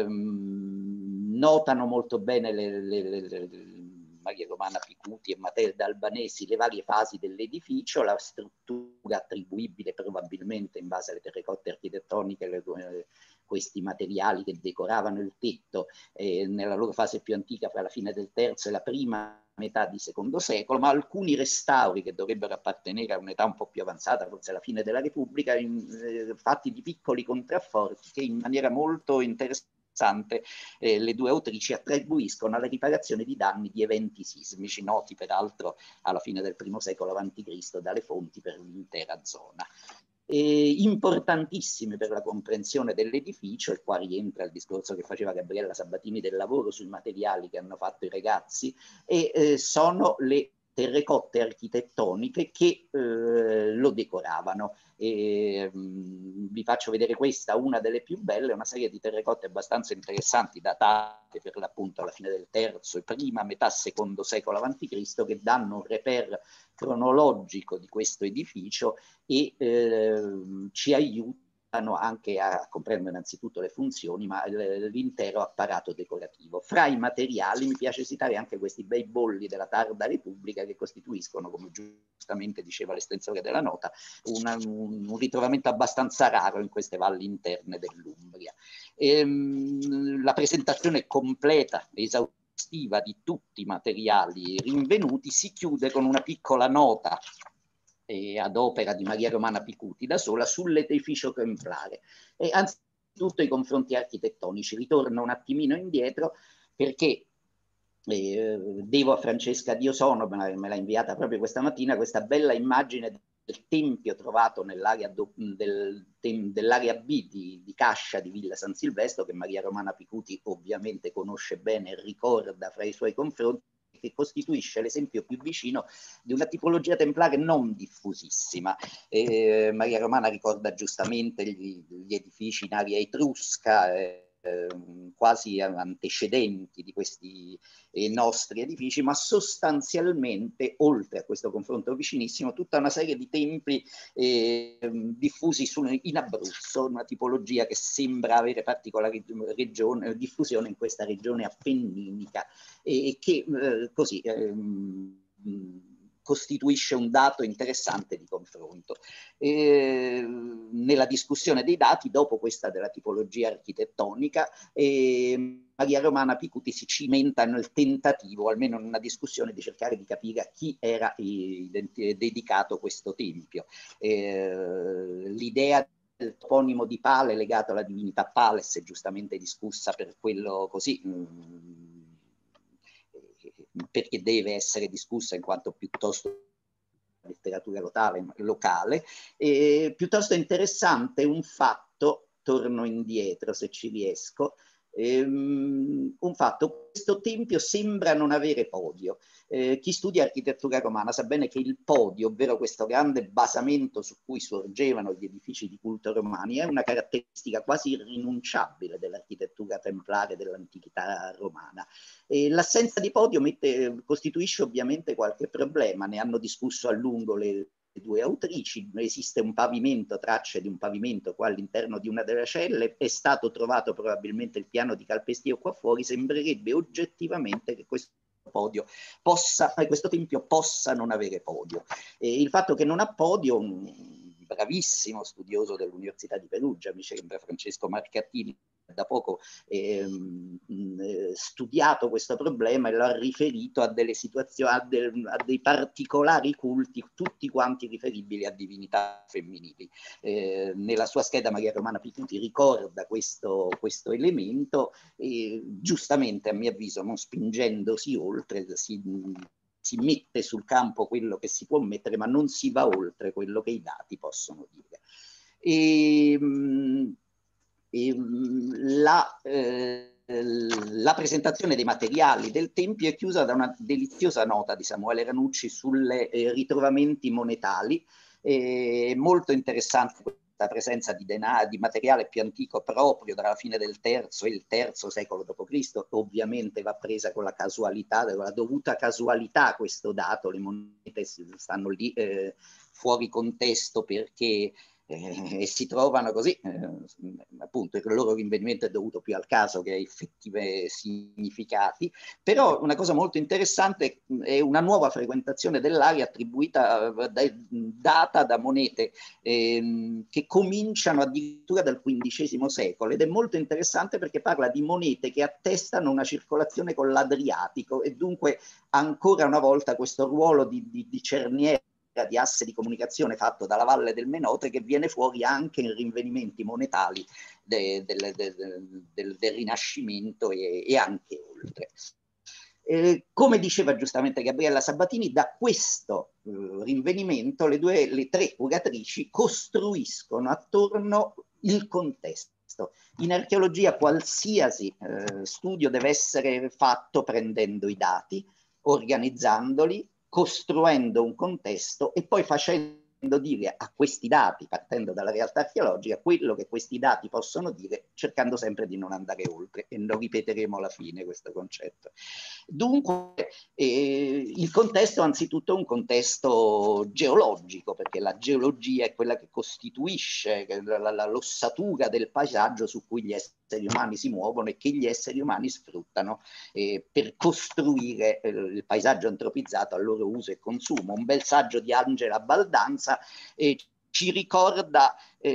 notano molto bene le, le, le, le, Maria Romana Picuti e Matilda Albanesi le varie fasi dell'edificio, la struttura attribuibile probabilmente in base alle terracotte architettoniche, le, questi materiali che decoravano il tetto eh, nella loro fase più antica, fra la fine del terzo e la prima metà di secondo secolo, ma alcuni restauri che dovrebbero appartenere a un'età un po' più avanzata, forse alla fine della Repubblica, in, eh, fatti di piccoli contrafforti che in maniera molto interessante eh, le due autrici attribuiscono alla riparazione di danni di eventi sismici, noti peraltro alla fine del primo secolo avanti Cristo dalle fonti per l'intera zona. Eh, importantissime per la comprensione dell'edificio, e qua rientra il discorso che faceva Gabriella Sabatini del lavoro sui materiali che hanno fatto i ragazzi, e eh, sono le terracotte architettoniche che eh, lo decoravano. E, mh, vi faccio vedere questa, una delle più belle, una serie di terracotte abbastanza interessanti, datate per l'appunto alla fine del terzo e prima metà secondo secolo avanti Cristo, che danno un reper cronologico di questo edificio e eh, ci aiutano anche a comprendere innanzitutto le funzioni, ma l'intero apparato decorativo. Fra i materiali mi piace citare anche questi bei bolli della tarda Repubblica che costituiscono, come giustamente diceva l'estensore della nota, una, un, un ritrovamento abbastanza raro in queste valli interne dell'Umbria. Ehm, la presentazione completa, esaustiva di tutti i materiali rinvenuti si chiude con una piccola nota eh, ad opera di Maria Romana Picuti da sola sull'edificio templare. E anzitutto i confronti architettonici. Ritorno un attimino indietro perché eh, devo a Francesca Diosono, me l'ha inviata proprio questa mattina, questa bella immagine del tempio trovato nell'area del, dell'area B di, di Cascia di Villa San Silvestro, che Maria Romana Picuti ovviamente conosce bene e ricorda fra i suoi confronti, che costituisce l'esempio più vicino di una tipologia templare non diffusissima. Eh, Maria Romana ricorda giustamente gli, gli edifici in area etrusca, eh, quasi antecedenti di questi eh, nostri edifici, ma sostanzialmente, oltre a questo confronto vicinissimo, tutta una serie di templi eh, diffusi su, in Abruzzo, una tipologia che sembra avere particolare regione, diffusione in questa regione appenninica e che eh, così ehm, costituisce un dato interessante di confronto. Eh, nella discussione dei dati, dopo questa della tipologia architettonica, eh, Maria Romana Picuti si cimenta nel tentativo, almeno in una discussione, di cercare di capire a chi era eh, dedicato questo tempio. Eh, l'idea del toponimo di Pale legato alla divinità Pales è giustamente discussa per quello così... Mh, perché deve essere discussa in quanto piuttosto letteratura locale, locale. E piuttosto interessante un fatto, torno indietro se ci riesco, ehm, un fatto, questo tempio sembra non avere podio. Eh, chi studia architettura romana sa bene che il podio, ovvero questo grande basamento su cui sorgevano gli edifici di culto romani, è una caratteristica quasi irrinunciabile dell'architettura templare dell'antichità romana. Eh, l'assenza di podio mette, costituisce ovviamente qualche problema, ne hanno discusso a lungo le due autrici. Esiste un pavimento, tracce di un pavimento qua all'interno di una delle celle, è stato trovato probabilmente il piano di calpestio qua fuori, sembrerebbe oggettivamente che questo podio possa, eh, questo tempio possa non avere podio. E il fatto che non ha podio, un bravissimo studioso dell'Università di Perugia, mi sembra Francesco Marcattini, da poco ehm, studiato questo problema e lo ha riferito a delle situazioni, a, de, a dei particolari culti, tutti quanti riferibili a divinità femminili. Eh, nella sua scheda Maria Romana Picuti ricorda questo, questo elemento e giustamente, a mio avviso, non spingendosi oltre, si, si mette sul campo quello che si può mettere, ma non si va oltre quello che i dati possono dire. E, E, la, eh, la presentazione dei materiali del tempio è chiusa da una deliziosa nota di Samuele Ranucci sulle eh, ritrovamenti monetali. Eh, molto interessante questa presenza di, denaro, di materiale più antico proprio dalla fine del terzo e il terzo secolo dopo Cristo. Ovviamente va presa con la casualità, con la dovuta casualità questo dato, le monete stanno lì eh, fuori contesto perché Eh, e si trovano così, eh, appunto il loro rinvenimento è dovuto più al caso che a effettivi significati, però una cosa molto interessante è una nuova frequentazione dell'area attribuita, da, data da monete eh, che cominciano addirittura dal quindicesimo secolo, ed è molto interessante perché parla di monete che attestano una circolazione con l'Adriatico e dunque ancora una volta questo ruolo di, di, di cerniera, di asse di comunicazione fatto dalla Valle del Menotre, che viene fuori anche in rinvenimenti monetali de, de, de, de, del, del Rinascimento e, e anche oltre. Eh, come diceva giustamente Gabriella Sabatini, da questo eh, rinvenimento le, due, le tre curatrici costruiscono attorno il contesto. In archeologia qualsiasi eh, studio deve essere fatto prendendo i dati, organizzandoli, costruendo un contesto e poi facendo dire a questi dati, partendo dalla realtà archeologica, quello che questi dati possono dire, cercando sempre di non andare oltre, e lo ripeteremo alla fine questo concetto. Dunque eh, il contesto anzitutto è un contesto geologico, perché la geologia è quella che costituisce l'ossatura del paesaggio su cui gli esseri umani si muovono e che gli esseri umani sfruttano eh, per costruire eh, il paesaggio antropizzato al loro uso e consumo. Un bel saggio di Angela Baldanza eh, ci ricorda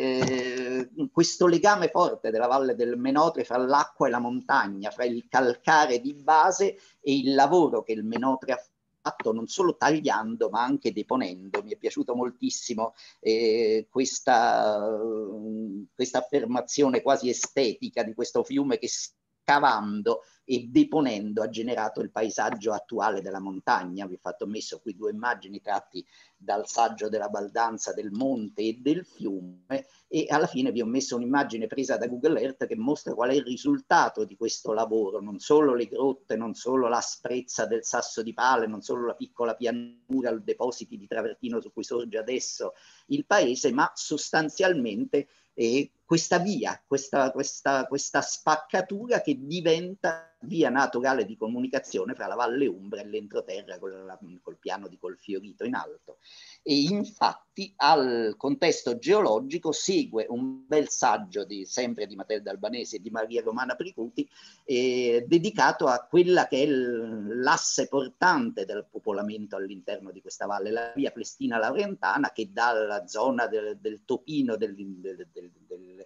eh, questo legame forte della Valle del Menotre fra l'acqua e la montagna, fra il calcare di base e il lavoro che il Menotre ha fatto non solo tagliando ma anche deponendo. Mi è piaciuto moltissimo eh, questa, questa affermazione quasi estetica di questo fiume che scavando e deponendo ha generato il paesaggio attuale della montagna. Vi ho fatto messo qui due immagini tratti dal saggio della baldanza del monte e del fiume, e alla fine vi ho messo un'immagine presa da Google Earth che mostra qual è il risultato di questo lavoro, non solo le grotte, non solo l'asprezza del Sasso di Pale, non solo la piccola pianura, i depositi di travertino su cui sorge adesso il paese, ma sostanzialmente eh, questa via, questa, questa, questa spaccatura che diventa via naturale di comunicazione fra la Valle Umbra e l'entroterra col, col piano di Colfiorito in alto. E infatti al contesto geologico segue un bel saggio di, sempre di Matilde Albanesi e di Maria Romana Pricuti, eh, dedicato a quella che è l'asse portante del popolamento all'interno di questa valle, la via Plestina Laurentana, che dalla zona del, del Topino, del, del, del, del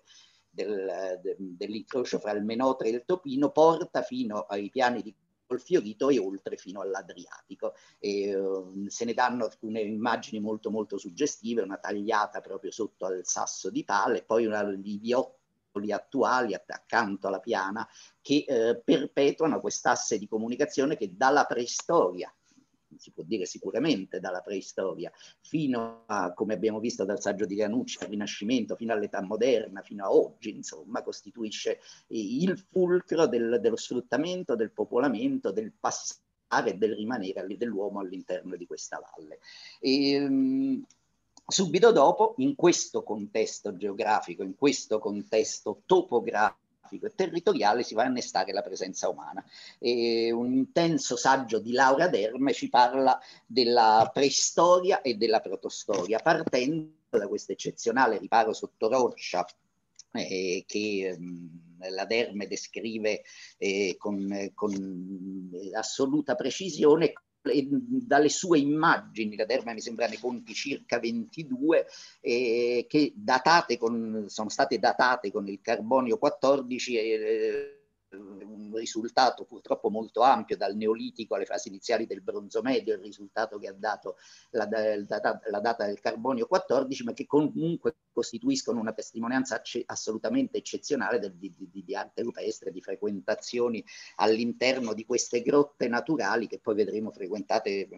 Del, de, dell'incrocio fra il Menotre e il Topino, porta fino ai piani di Colfiorito e oltre fino all'Adriatico. E, uh, se ne danno alcune immagini molto molto suggestive, una tagliata proprio sotto al Sasso di Pale, poi una di viottoli attuali accanto alla piana che eh, perpetuano quest'asse di comunicazione che dalla preistoria, si può dire sicuramente dalla preistoria, fino a, come abbiamo visto dal saggio di Ranucci, al Rinascimento, fino all'età moderna, fino a oggi, insomma, costituisce il fulcro del, dello sfruttamento, del popolamento, del passare e del rimanere dell'uomo all'interno di questa valle. E, um, subito dopo, in questo contesto geografico, in questo contesto topografico e territoriale, si va a innestare la presenza umana. E un intenso saggio di Laura Derme ci parla della preistoria e della protostoria, partendo da questo eccezionale riparo sotto roccia eh, che mh, la Derme descrive eh, con, con assoluta precisione. E dalle sue immagini, la Derma mi sembra ne conti circa ventidue, eh, che datate con, sono state datate con il carbonio quattordici, eh, un risultato purtroppo molto ampio, dal Neolitico alle fasi iniziali del Bronzo Medio, il risultato che ha dato la, la, la data del carbonio quattordici, ma che comunque costituiscono una testimonianza assolutamente eccezionale del, di, di, di arte rupestre, di frequentazioni all'interno di queste grotte naturali che poi vedremo frequentate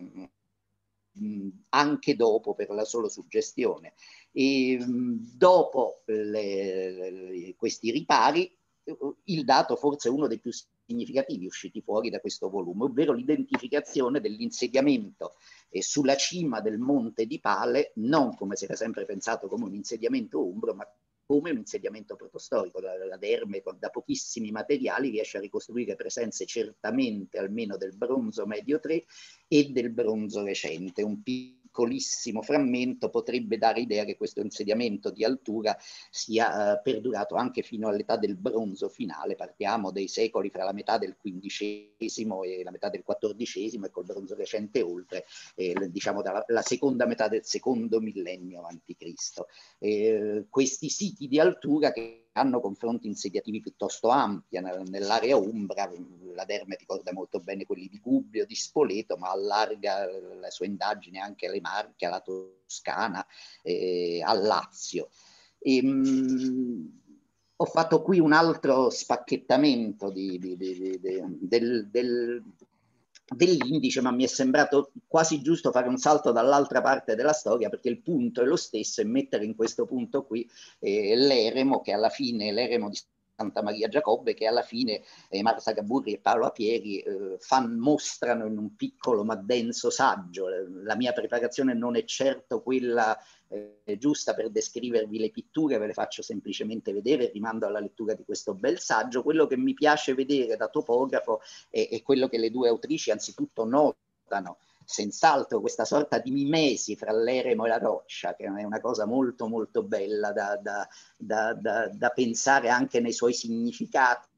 mh, anche dopo per la sola suggestione. E mh, dopo le, le, questi ripari, il dato forse uno dei più significativi usciti fuori da questo volume, ovvero l'identificazione dell'insediamento eh, sulla cima del Monte di Pale, non come si era sempre pensato come un insediamento umbro, ma come un insediamento protostorico. La, la Derme, da pochissimi materiali, riesce a ricostruire presenze certamente almeno del bronzo medio tre e del bronzo recente. Un piccolissimo frammento potrebbe dare idea che questo insediamento di altura sia eh, perdurato anche fino all'età del bronzo finale. Partiamo dei secoli fra la metà del quindicesimo e la metà del quattordicesimo, e col bronzo recente oltre, eh, diciamo dalla la seconda metà del secondo millennio avanti Cristo. Eh, questi siti di altura che hanno confronti insediativi piuttosto ampi nell'area umbra, la Derme ricorda molto bene quelli di Gubbio, di Spoleto, ma allarga la sua indagine anche alle Marche, alla Toscana, eh, al Lazio. E, mh, ho fatto qui un altro spacchettamento di, di, di, di, di, del, del dell'indice, ma mi è sembrato quasi giusto fare un salto dall'altra parte della storia, perché il punto è lo stesso, e mettere in questo punto qui eh, l'eremo, che alla fine, l'eremo di Santa Maria Giacobbe, che alla fine eh, Marta Gaburri e Paolo Apieri eh, fan, mostrano in un piccolo ma denso saggio. La mia preparazione non è certo quella eh, giusta per descrivervi le pitture, ve le faccio semplicemente vedere, rimando alla lettura di questo bel saggio. Quello che mi piace vedere da topografo è, è quello che le due autrici anzitutto notano, senz'altro questa sorta di mimesi fra l'eremo e la roccia, che è una cosa molto molto bella da, da, da, da, da pensare anche nei suoi significati,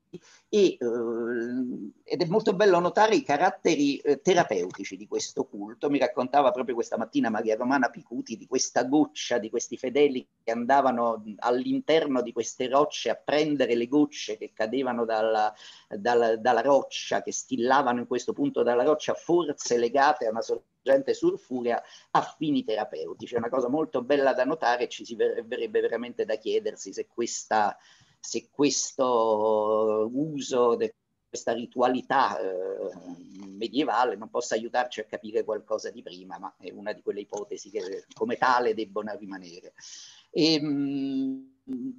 E, eh, ed è molto bello notare i caratteri eh, terapeutici di questo culto. Mi raccontava proprio questa mattina Maria Romana Picuti di questa goccia, di questi fedeli che andavano all'interno di queste rocce a prendere le gocce che cadevano dalla, dalla, dalla roccia, che stillavano in questo punto dalla roccia, forse legate a una sorgente sulfurea, a fini terapeutici. È una cosa molto bella da notare, e ci si verrebbe veramente da chiedersi se questa se questo uso di questa ritualità eh, medievale non possa aiutarci a capire qualcosa di prima, ma è una di quelle ipotesi che come tale debbono rimanere. E, mh,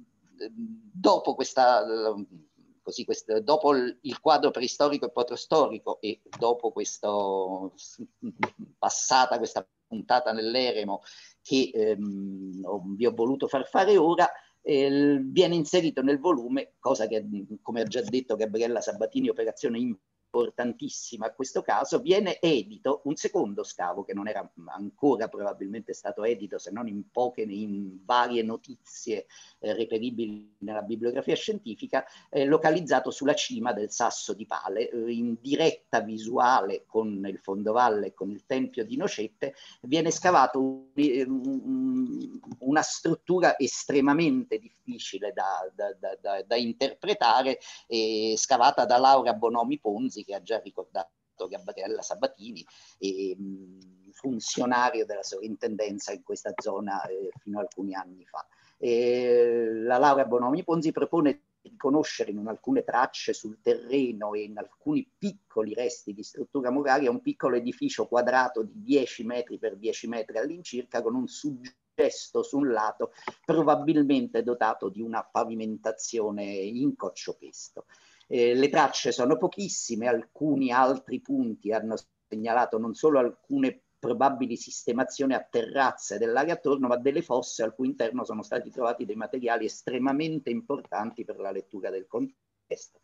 dopo questa, così, questo, dopo il quadro preistorico e proto-storico, e dopo questo, passata questa puntata nell'eremo che ehm, vi ho voluto far fare ora, Eh, viene inserito nel volume, cosa che, come ha già detto Gabriella Sabatini, operazione importantissima a questo caso, viene edito un secondo scavo che non era ancora probabilmente stato edito, se non in poche, in varie notizie eh, reperibili nella bibliografia scientifica, eh, localizzato sulla cima del Sasso di Pale, eh, in diretta visuale con il fondovalle e con il tempio di Nocette. Viene scavato un, un, una struttura estremamente difficile da, da, da, da, da interpretare, eh, scavata da Laura Bonomi Ponzi, che ha già ricordato Gabriella Sabatini, e, mh, funzionario della sovrintendenza in questa zona eh, fino a alcuni anni fa. E la Laura Bonomi Ponzi propone di conoscere in alcune tracce sul terreno e in alcuni piccoli resti di struttura muraria un piccolo edificio quadrato di dieci metri per dieci metri all'incirca, con un suggesto su un lato, probabilmente dotato di una pavimentazione in coccio-pesto. Eh, le tracce sono pochissime, alcuni altri punti hanno segnalato non solo alcune probabili sistemazioni a terrazze dell'area attorno, ma delle fosse al cui interno sono stati trovati dei materiali estremamente importanti per la lettura del contesto.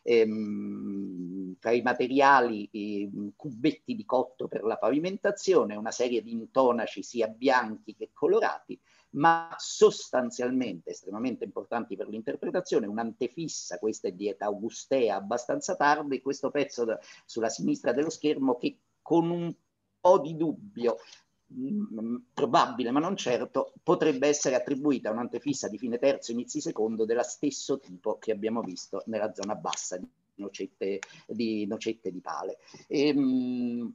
Ehm, tra i materiali eh, cubetti di cotto per la pavimentazione, una serie di intonaci sia bianchi che colorati, ma sostanzialmente estremamente importanti per l'interpretazione, un'antefissa, questa è di età augustea abbastanza tardi, questo pezzo da, sulla sinistra dello schermo, che con un po' di dubbio, mh, probabile ma non certo, potrebbe essere attribuita a un'antefissa di fine terzo, inizi secondo, dello stesso tipo che abbiamo visto nella zona bassa di Nocette di, Nocette di Pale. E, mh,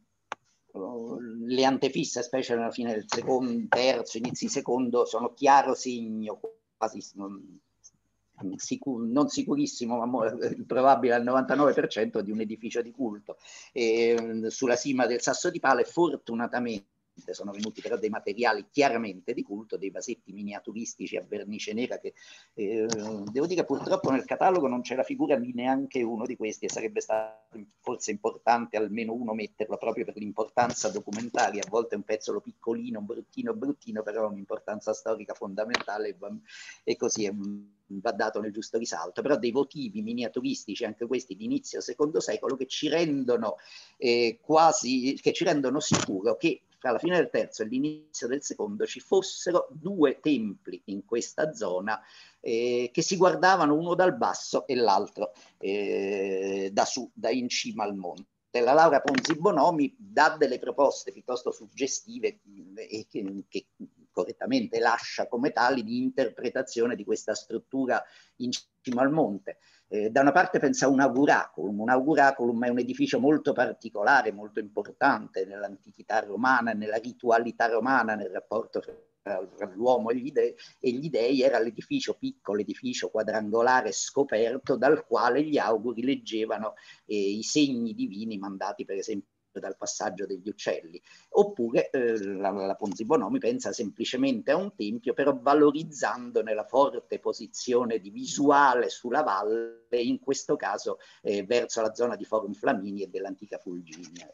le antefisse, specie nella fine del secondo, terzo, inizi secondo, sono chiaro segno, quasi non, sicur, non sicurissimo, ma probabile al novantanove per cento, di un edificio di culto. E, sulla cima del Sasso di Pale, fortunatamente, sono venuti però dei materiali chiaramente di culto, dei vasetti miniaturistici a vernice nera che eh, devo dire purtroppo nel catalogo non c'è la figura di neanche uno di questi, e sarebbe stato forse importante almeno uno metterlo, proprio per l'importanza documentaria. A volte un pezzolo piccolino, bruttino bruttino, però ha un'importanza storica fondamentale, e così è, va dato nel giusto risalto. Però dei votivi miniaturistici, anche questi di inizio secondo secolo, che ci rendono eh, quasi, che ci rendono sicuro che fra la fine del terzo e l'inizio del secondo ci fossero due templi in questa zona eh, che si guardavano uno dal basso e l'altro eh, da su, da in cima al monte. La Laura Ponzi Bonomi dà delle proposte piuttosto suggestive e che, che correttamente lascia come tali di interpretazione di questa struttura in cima al monte. Eh, da una parte pensa a un auguraculum, un auguraculum è un edificio molto particolare, molto importante nell'antichità romana, nella ritualità romana, nel rapporto tra l'uomo e gli dei, e gli dei era l'edificio piccolo, edificio quadrangolare scoperto dal quale gli auguri leggevano eh, i segni divini mandati per esempio dal passaggio degli uccelli. Oppure eh, la, la Ponzi Bonomi pensa semplicemente a un tempio, però valorizzandone la forte posizione di visuale sulla valle, in questo caso eh, verso la zona di Forum Flamini e dell'antica Fulginia.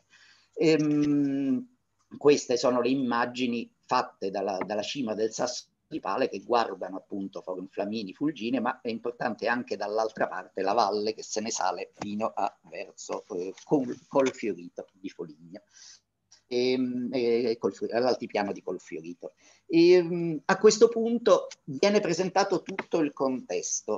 Ehm, queste sono le immagini fatte dalla, dalla cima del Sasso di Pale, che guardano appunto Forum Flamini, Fulgine, ma è importante anche dall'altra parte la valle che se ne sale fino a verso eh, col, Colfiorito di Foligno. e, e all'altipiano di Colfiorito. E, a questo punto viene presentato tutto il contesto.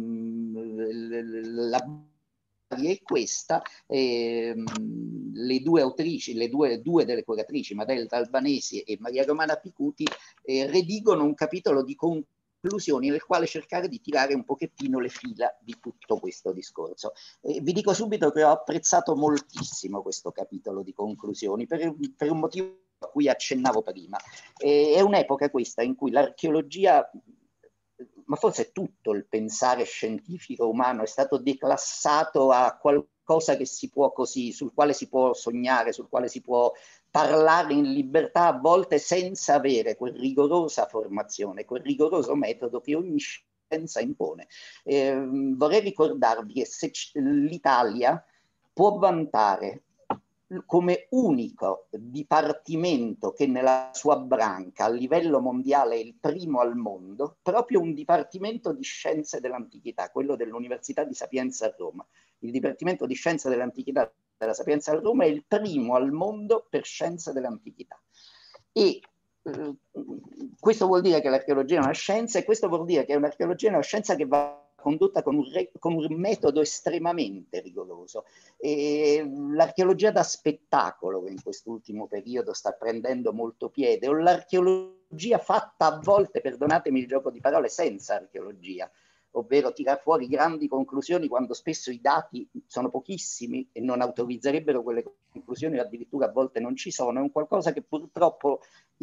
La è questa, eh, le due autrici, le due, due delle curatrici, Madelda Albanesi e Maria Romana Picuti, eh, redigono un capitolo di conclusioni nel quale cercare di tirare un pochettino le fila di tutto questo discorso. Eh, vi dico subito che ho apprezzato moltissimo questo capitolo di conclusioni per, per un motivo a cui accennavo prima. Eh, è un'epoca questa in cui l'archeologia, ma forse tutto il pensare scientifico umano è stato declassato a qualcosa che si può così, sul quale si può sognare, sul quale si può parlare in libertà, a volte senza avere quel rigorosa formazione, quel rigoroso metodo che ogni scienza impone. Eh, vorrei ricordarvi che se l'Italia può vantare come unico dipartimento che nella sua branca a livello mondiale è il primo al mondo, proprio un dipartimento di scienze dell'antichità, quello dell'Università di Sapienza a Roma. Il Dipartimento di Scienze dell'Antichità della Sapienza a Roma è il primo al mondo per scienze dell'antichità. E eh, questo vuol dire che l'archeologia è una scienza, e questo vuol dire che un'archeologia è una scienza che va condotta con un, re, con un metodo estremamente rigoroso. L'archeologia da spettacolo, che in quest'ultimo periodo sta prendendo molto piede, o l'archeologia fatta a volte, perdonatemi il gioco di parole, senza archeologia, ovvero tirar fuori grandi conclusioni quando spesso i dati sono pochissimi e non autorizzerebbero quelle conclusioni, o addirittura a volte non ci sono, è un qualcosa che purtroppo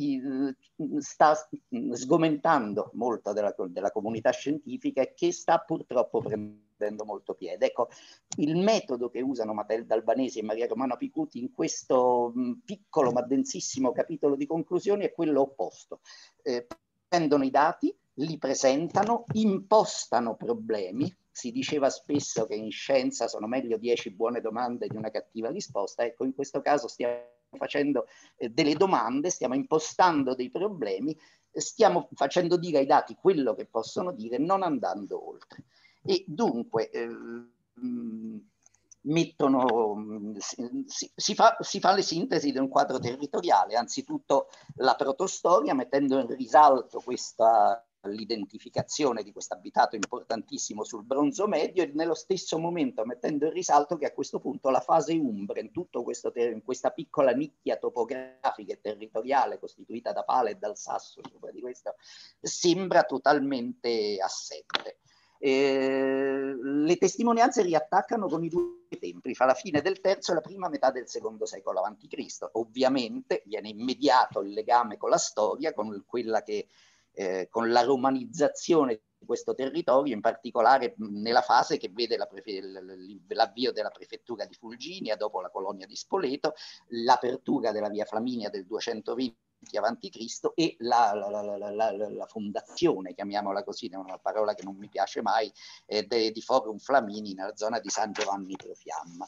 sta sgomentando molto della, della comunità scientifica e che sta purtroppo prendendo molto piede. Ecco, il metodo che usano Madelda Albanesi e Maria Romana Picuti in questo mh, piccolo ma densissimo capitolo di conclusioni è quello opposto. Eh, prendono i dati, li presentano, impostano problemi. Si diceva spesso che in scienza sono meglio dieci buone domande di una cattiva risposta. Ecco, in questo caso stiamo facendo eh, delle domande, stiamo impostando dei problemi, stiamo facendo dire ai dati quello che possono dire, non andando oltre. E dunque eh, mh, mettono, mh, si, si, fa, si fa le sintesi di un quadro territoriale, anzitutto la protostoria, mettendo in risalto questa l'identificazione di questo abitato importantissimo sul Bronzo Medio, e nello stesso momento mettendo in risalto che a questo punto la fase umbra in tutto questo in questa piccola nicchia topografica e territoriale costituita da Pala e dal Sasso sopra di questo sembra totalmente assente. Eh, le testimonianze riattaccano con i due templi fra la fine del terzo e la prima metà del secondo secolo avanti Cristo. Ovviamente viene immediato il legame con la storia, con quella che Eh, con la romanizzazione di questo territorio, in particolare nella fase che vede l'avvio della prefettura di Fulginia dopo la colonia di Spoleto, l'apertura della via Flaminia del duecentoventi avanti Cristo e la, la, la, la, la, la fondazione, chiamiamola così, è una parola che non mi piace mai, eh, de, di Forum Flamini nella zona di San Giovanni Pro Fiamma.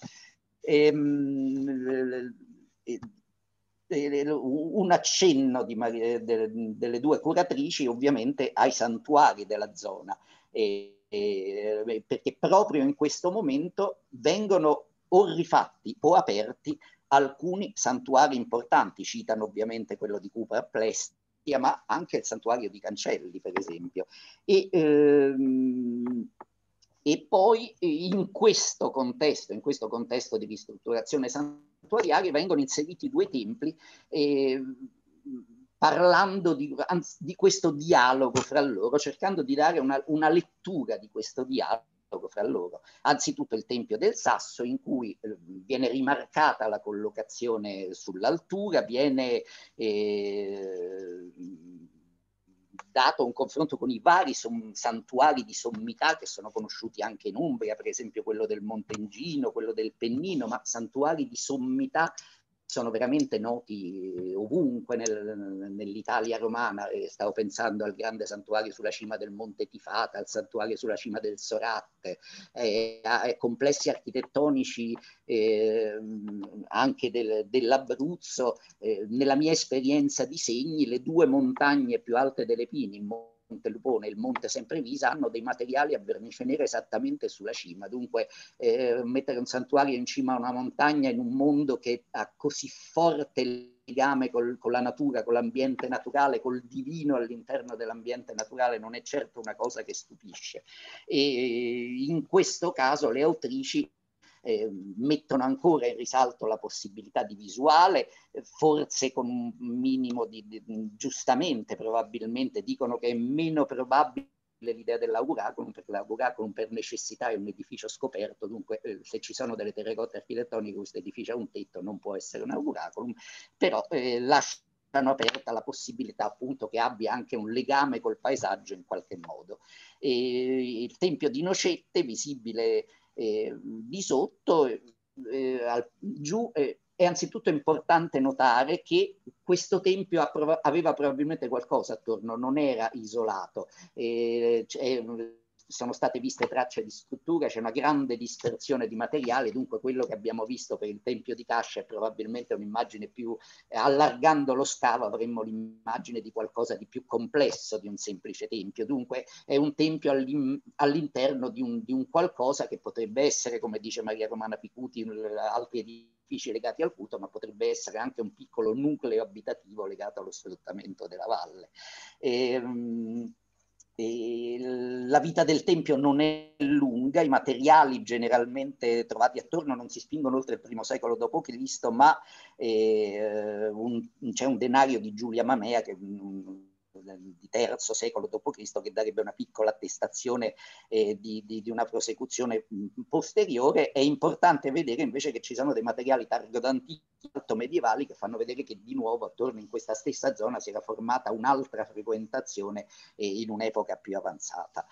Ehm, eh, un accenno di, de, delle due curatrici ovviamente ai santuari della zona, e, e, perché proprio in questo momento vengono o rifatti o aperti alcuni santuari importanti. Citano ovviamente quello di Cupra Plestia, ma anche il santuario di Cancelli, per esempio. E, ehm, e poi in questo contesto, in questo contesto di ristrutturazione santuariale, vengono inseriti due templi, eh, parlando di, anzi, di questo dialogo fra loro, cercando di dare una, una lettura di questo dialogo fra loro. Anzitutto il Tempio del Sasso, in cui eh, viene rimarcata la collocazione sull'altura, viene eh, dato un confronto con i vari santuari di sommità che sono conosciuti anche in Umbria, per esempio quello del Monte Engino, quello del Pennino, ma santuari di sommità sono veramente noti ovunque nel, nell'Italia romana. E stavo pensando al grande santuario sulla cima del Monte Tifata, al santuario sulla cima del Soratte, eh, a complessi architettonici eh, anche del, dell'Abruzzo. Eh, nella mia esperienza di segni, le due montagne più alte delle Pini, Lupone e il Monte Semprevisa hanno dei materiali a vernice nera esattamente sulla cima. Dunque eh, mettere un santuario in cima a una montagna in un mondo che ha così forte legame col, con la natura, con l'ambiente naturale, col divino all'interno dell'ambiente naturale non è certo una cosa che stupisce. E in questo caso le autrici Eh, mettono ancora in risalto la possibilità di visuale, eh, forse con un minimo di, di giustamente probabilmente dicono che è meno probabile l'idea dell'auraculum, perché l'auraculum per necessità è un edificio scoperto, dunque eh, se ci sono delle terracotte architettoniche questo edificio ha un tetto, non può essere un auraculum, però eh, lasciano aperta la possibilità appunto che abbia anche un legame col paesaggio in qualche modo. E il Tempio di Nocette, visibile Eh, di sotto, eh, al, giù, eh, è anzitutto importante notare che questo tempio aveva probabilmente qualcosa attorno, non era isolato. Eh, sono state viste tracce di struttura, c'è una grande dispersione di materiali, dunque quello che abbiamo visto per il Tempio di Cascia è probabilmente un'immagine più, eh, allargando lo scavo avremmo l'immagine di qualcosa di più complesso di un semplice tempio, dunque è un tempio all'interno di un, di un qualcosa che potrebbe essere, come dice Maria Romana Picuti, altri edifici legati al culto, ma potrebbe essere anche un piccolo nucleo abitativo legato allo sfruttamento della valle. E, E la vita del tempio non è lunga, i materiali generalmente trovati attorno non si spingono oltre il primo secolo dopo Cristo, ma eh, c'è un denario di Giulia Mamea che um, di terzo secolo dopo Cristo che darebbe una piccola attestazione eh, di, di, di una prosecuzione posteriore. È importante vedere invece che ci sono dei materiali tardo-antichi, alto-medievali, che fanno vedere che di nuovo attorno in questa stessa zona si era formata un'altra frequentazione eh, in un'epoca più avanzata.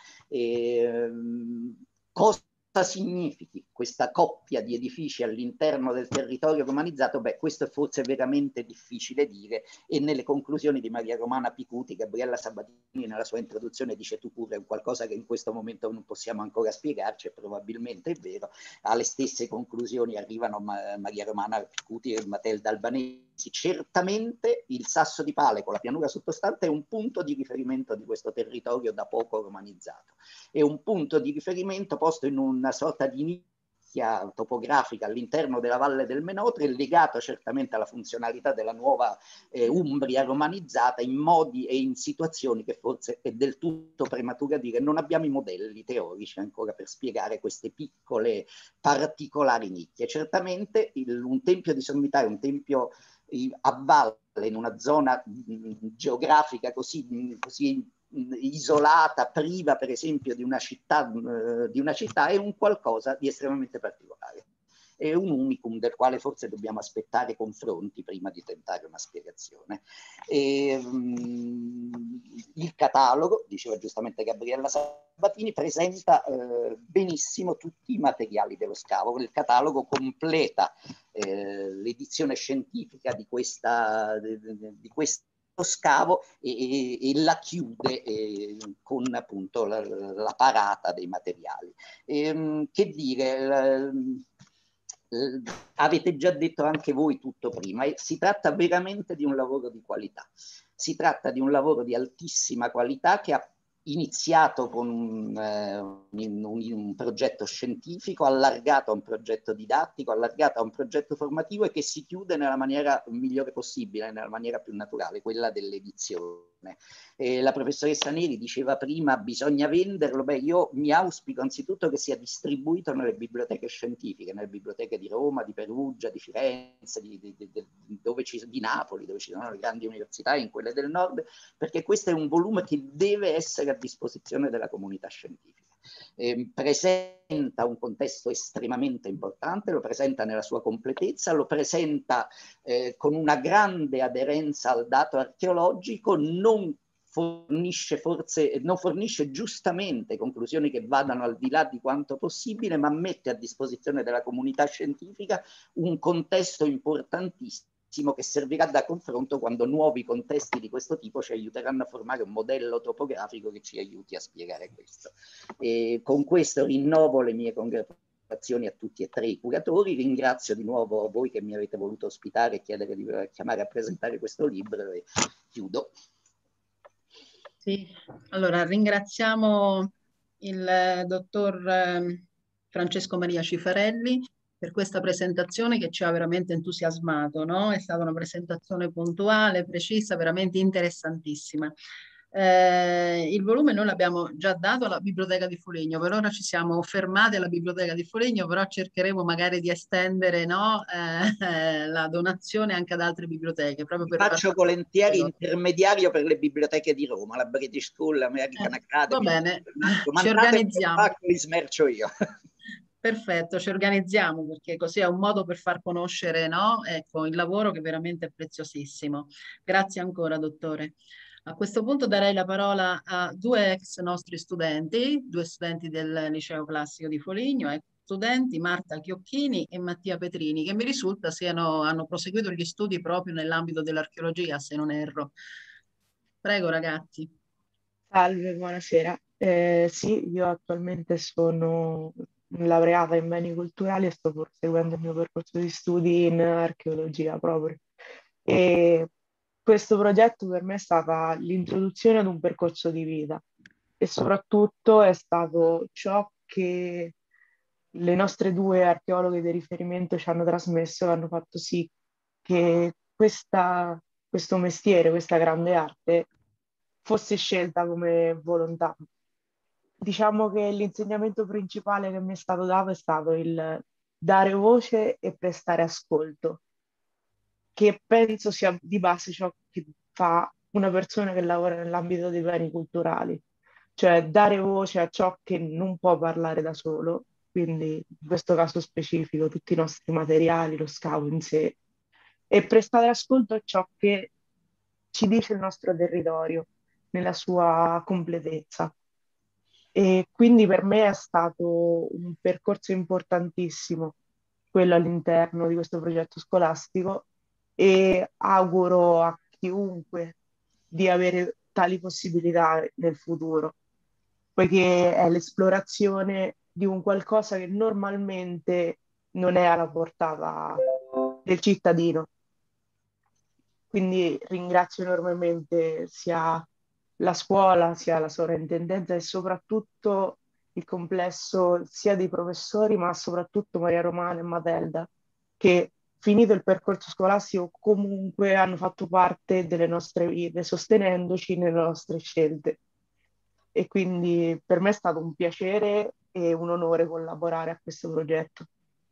E, cosa significhi questa coppia di edifici all'interno del territorio romanizzato? Beh, questo è forse veramente difficile dire, e nelle conclusioni di Maria Romana Picuti, Gabriella Sabatini nella sua introduzione dice tu pure qualcosa che in questo momento non possiamo ancora spiegarci, e probabilmente è vero. Alle stesse conclusioni arrivano Ma Maria Romana Picuti e Matilde Albanesi. Certamente il Sasso di Paleco, la pianura sottostante, è un punto di riferimento di questo territorio da poco romanizzato. È un punto di riferimento posto in una sorta di nicchia topografica all'interno della Valle del Menotre, legato certamente alla funzionalità della nuova eh, Umbria romanizzata in modi e in situazioni che forse è del tutto prematuro a dire. Non abbiamo i modelli teorici ancora per spiegare queste piccole particolari nicchie. Certamente il, un tempio di sommità è un tempio a valle in una zona mh, geografica così, mh, così isolata, priva per esempio di una città, eh, di una città, è un qualcosa di estremamente particolare. È un unicum del quale forse dobbiamo aspettare confronti prima di tentare una spiegazione. E, um, il catalogo, diceva giustamente Gabriella Sabatini, presenta eh, benissimo tutti i materiali dello scavo. Il catalogo completa eh, l'edizione scientifica di questa, di, di questa scavo e, e, e la chiude eh, con appunto la, la parata dei materiali. E, che dire, la, eh, avete già detto anche voi tutto prima, e si tratta veramente di un lavoro di qualità, si tratta di un lavoro di altissima qualità che ha iniziato con un, eh, un, un progetto scientifico, allargato a un progetto didattico, allargato a un progetto formativo, e che si chiude nella maniera migliore possibile, nella maniera più naturale, quella dell'edizione. Eh, la professoressa Neri diceva prima bisogna venderlo. Beh, io mi auspico anzitutto che sia distribuito nelle biblioteche scientifiche, nelle biblioteche di Roma, di Perugia, di Firenze, di, di, di, dove ci, di Napoli, dove ci sono le grandi università, in quelle del nord, perché questo è un volume che deve essere a disposizione della comunità scientifica. Eh, presenta un contesto estremamente importante, lo presenta nella sua completezza, lo presenta eh, con una grande aderenza al dato archeologico, non fornisce forse, non fornisce giustamente conclusioni che vadano al di là di quanto possibile, ma mette a disposizione della comunità scientifica un contesto importantissimo che servirà da confronto quando nuovi contesti di questo tipo ci aiuteranno a formare un modello topografico che ci aiuti a spiegare questo. E con questo rinnovo le mie congratulazioni a tutti e tre i curatori, ringrazio di nuovo voi che mi avete voluto ospitare e chiedere di chiamare a presentare questo libro, e chiudo. Sì, allora ringraziamo il eh, dottor eh, Francesco Maria Cifarelli per questa presentazione che ci ha veramente entusiasmato, no? È stata una presentazione puntuale, precisa, veramente interessantissima. Eh, il volume noi l'abbiamo già dato alla Biblioteca di Foligno, per ora ci siamo fermati alla Biblioteca di Foligno, però cercheremo magari di estendere, no, eh, la donazione anche ad altre biblioteche, proprio per Faccio far volentieri loro. intermediario per le biblioteche di Roma, la British School, l'American Eh, Academy. va bene, ci Mandate un organizziamo. pacco, li smercio io. Perfetto, ci organizziamo perché così è un modo per far conoscere, no? Ecco, il lavoro che veramente è preziosissimo. Grazie ancora, dottore. A questo punto darei la parola a due ex nostri studenti, due studenti del Liceo Classico di Foligno, ex studenti Marta Chiocchini e Mattia Petrini, che mi risulta siano, hanno proseguito gli studi proprio nell'ambito dell'archeologia, se non erro. Prego, ragazzi. Salve, buonasera. Eh, sì, io attualmente sono laureata in beni culturali e sto proseguendo il mio percorso di studi in archeologia proprio. E questo progetto per me è stata l'introduzione ad un percorso di vita e soprattutto è stato ciò che le nostre due archeologhe di riferimento ci hanno trasmesso, che hanno fatto sì che questa, questo mestiere, questa grande arte fosse scelta come volontà. Diciamo che l'insegnamento principale che mi è stato dato è stato il dare voce e prestare ascolto, che penso sia di base ciò che fa una persona che lavora nell'ambito dei beni culturali, cioè dare voce a ciò che non può parlare da solo, quindi in questo caso specifico tutti i nostri materiali, lo scavo in sé, e prestare ascolto a ciò che ci dice il nostro territorio nella sua completezza. E quindi per me è stato un percorso importantissimo quello all'interno di questo progetto scolastico e auguro a chiunque di avere tali possibilità nel futuro, poiché è l'esplorazione di un qualcosa che normalmente non è alla portata del cittadino. Quindi ringrazio enormemente sia la scuola, sia la sovrintendenza e soprattutto il complesso sia dei professori, ma soprattutto Maria Romana e Matelda, che finito il percorso scolastico comunque hanno fatto parte delle nostre vite, sostenendoci nelle nostre scelte. E quindi per me è stato un piacere e un onore collaborare a questo progetto.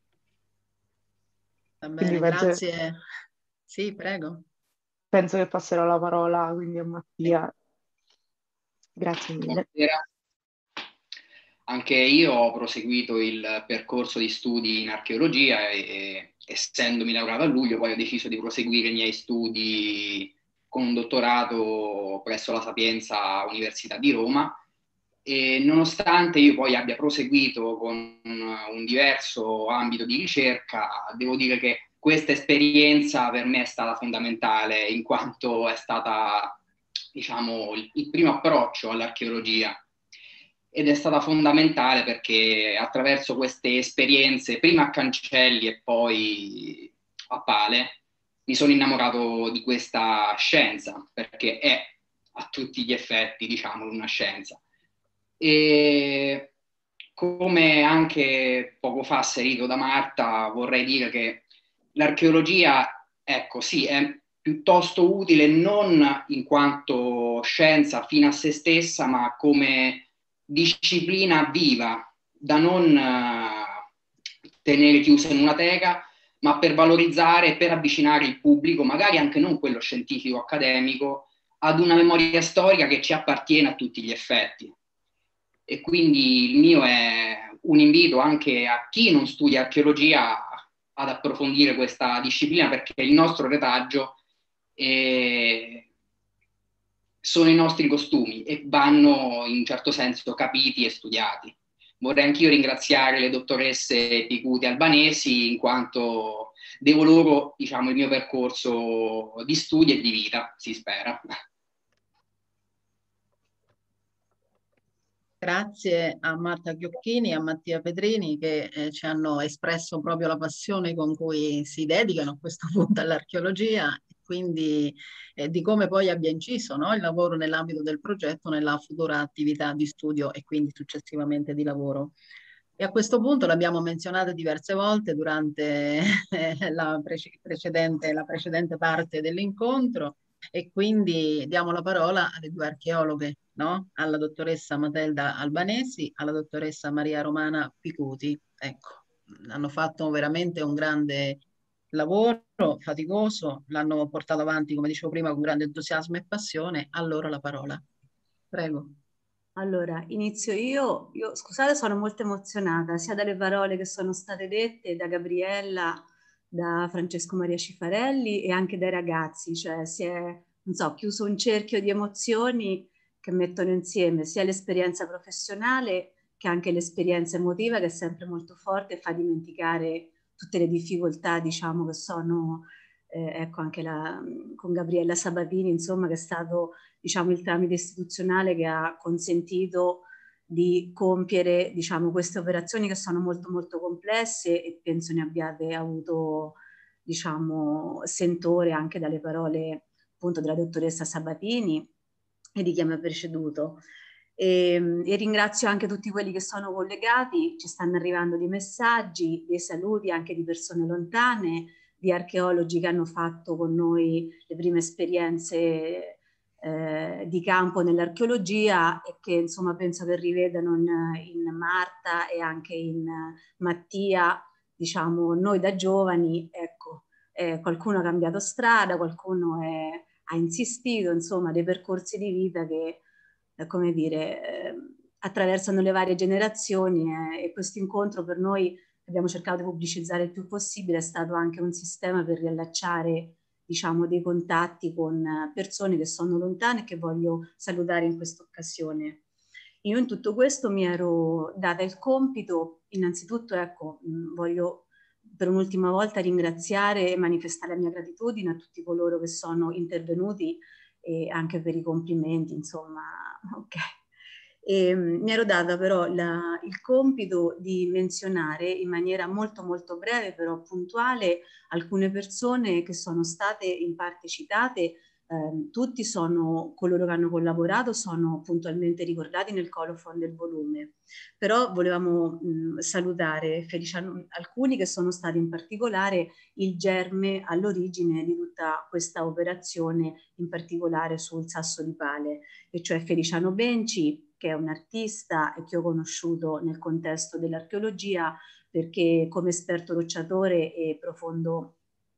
Va Quindi bene, penso, grazie. Sì, prego. penso che passerò la parola quindi a Mattia. Grazie mille. Buonasera. Anche io ho proseguito il percorso di studi in archeologia e, e essendomi laureato a luglio poi ho deciso di proseguire i miei studi con un dottorato presso la Sapienza Università di Roma e nonostante io poi abbia proseguito con un diverso ambito di ricerca, devo dire che questa esperienza per me è stata fondamentale in quanto è stata, diciamo, il, il primo approccio all'archeologia. Ed è stata fondamentale perché attraverso queste esperienze, prima a Cancelli e poi a Pale, mi sono innamorato di questa scienza, perché è a tutti gli effetti, diciamo, una scienza. E come anche poco fa asserito da Marta, vorrei dire che l'archeologia, ecco, sì, è piuttosto utile non in quanto scienza fine a se stessa, ma come disciplina viva, da non uh, tenere chiusa in una teca, ma per valorizzare e per avvicinare il pubblico, magari anche non quello scientifico accademico, ad una memoria storica che ci appartiene a tutti gli effetti. E quindi il mio è un invito anche a chi non studia archeologia ad approfondire questa disciplina, perché il nostro retaggio è sono i nostri costumi e vanno in un certo senso capiti e studiati. Vorrei anch'io ringraziare le dottoresse Picuti Albanesi in quanto devo loro, diciamo, il mio percorso di studio e di vita, si spera. Grazie a Marta Chiocchini e a Mattia Petrini che eh, ci hanno espresso proprio la passione con cui si dedicano a questo punto all'archeologia, quindi eh, di come poi abbia inciso, no, il lavoro nell'ambito del progetto, nella futura attività di studio e quindi successivamente di lavoro. E a questo punto l'abbiamo menzionata diverse volte durante la, prece precedente, la precedente parte dell'incontro, e quindi diamo la parola alle due archeologhe, no? Alla dottoressa Matilda Albanesi, alla dottoressa Maria Romana Picuti. Ecco, hanno fatto veramente un grande lavoro, faticoso, l'hanno portato avanti, come dicevo prima, con grande entusiasmo e passione. A loro la parola. Prego. Allora, inizio io. Io, scusate, sono molto emozionata, sia dalle parole che sono state dette da Gabriella, da Francesco Maria Cifarelli e anche dai ragazzi, cioè si è, non so, chiuso un cerchio di emozioni che mettono insieme sia l'esperienza professionale che anche l'esperienza emotiva, che è sempre molto forte e fa dimenticare tutte le difficoltà, diciamo, che sono, eh, ecco, anche la, con Gabriella Sabatini, insomma, che è stato, diciamo, il tramite istituzionale che ha consentito di compiere, diciamo, queste operazioni che sono molto molto complesse, e penso ne abbiate avuto, diciamo, sentore anche dalle parole appunto della dottoressa Sabatini e di chi mi ha preceduto. E, e ringrazio anche tutti quelli che sono collegati, ci stanno arrivando dei messaggi, dei saluti anche di persone lontane, di archeologi che hanno fatto con noi le prime esperienze Eh, di campo nell'archeologia, e che insomma penso che rivedano in, in Marta e anche in Mattia, diciamo, noi da giovani, ecco, eh, qualcuno ha cambiato strada, qualcuno è, ha insistito, insomma, dei percorsi di vita che, eh, come dire, eh, attraversano le varie generazioni, eh, e questo incontro per noi, abbiamo cercato di pubblicizzare il più possibile, è stato anche un sistema per riallacciare, diciamo, dei contatti con persone che sono lontane e che voglio salutare in questa occasione. Io in tutto questo mi ero data il compito, innanzitutto, ecco, mh, voglio per un'ultima volta ringraziare e manifestare la mia gratitudine a tutti coloro che sono intervenuti, e anche per i complimenti, insomma, ok. E, mh, mi ero data però la, il compito di menzionare in maniera molto molto breve, però puntuale, alcune persone che sono state in parte citate. Eh, tutti sono coloro che hanno collaborato, sono puntualmente ricordati nel colophon del volume, però volevamo mh, salutare Feliciano, alcuni che sono stati in particolare il germe all'origine di tutta questa operazione, in particolare sul Sasso di Pale, e cioè Feliciano Benci, che è un artista e che ho conosciuto nel contesto dell'archeologia, perché come esperto rocciatore e profondo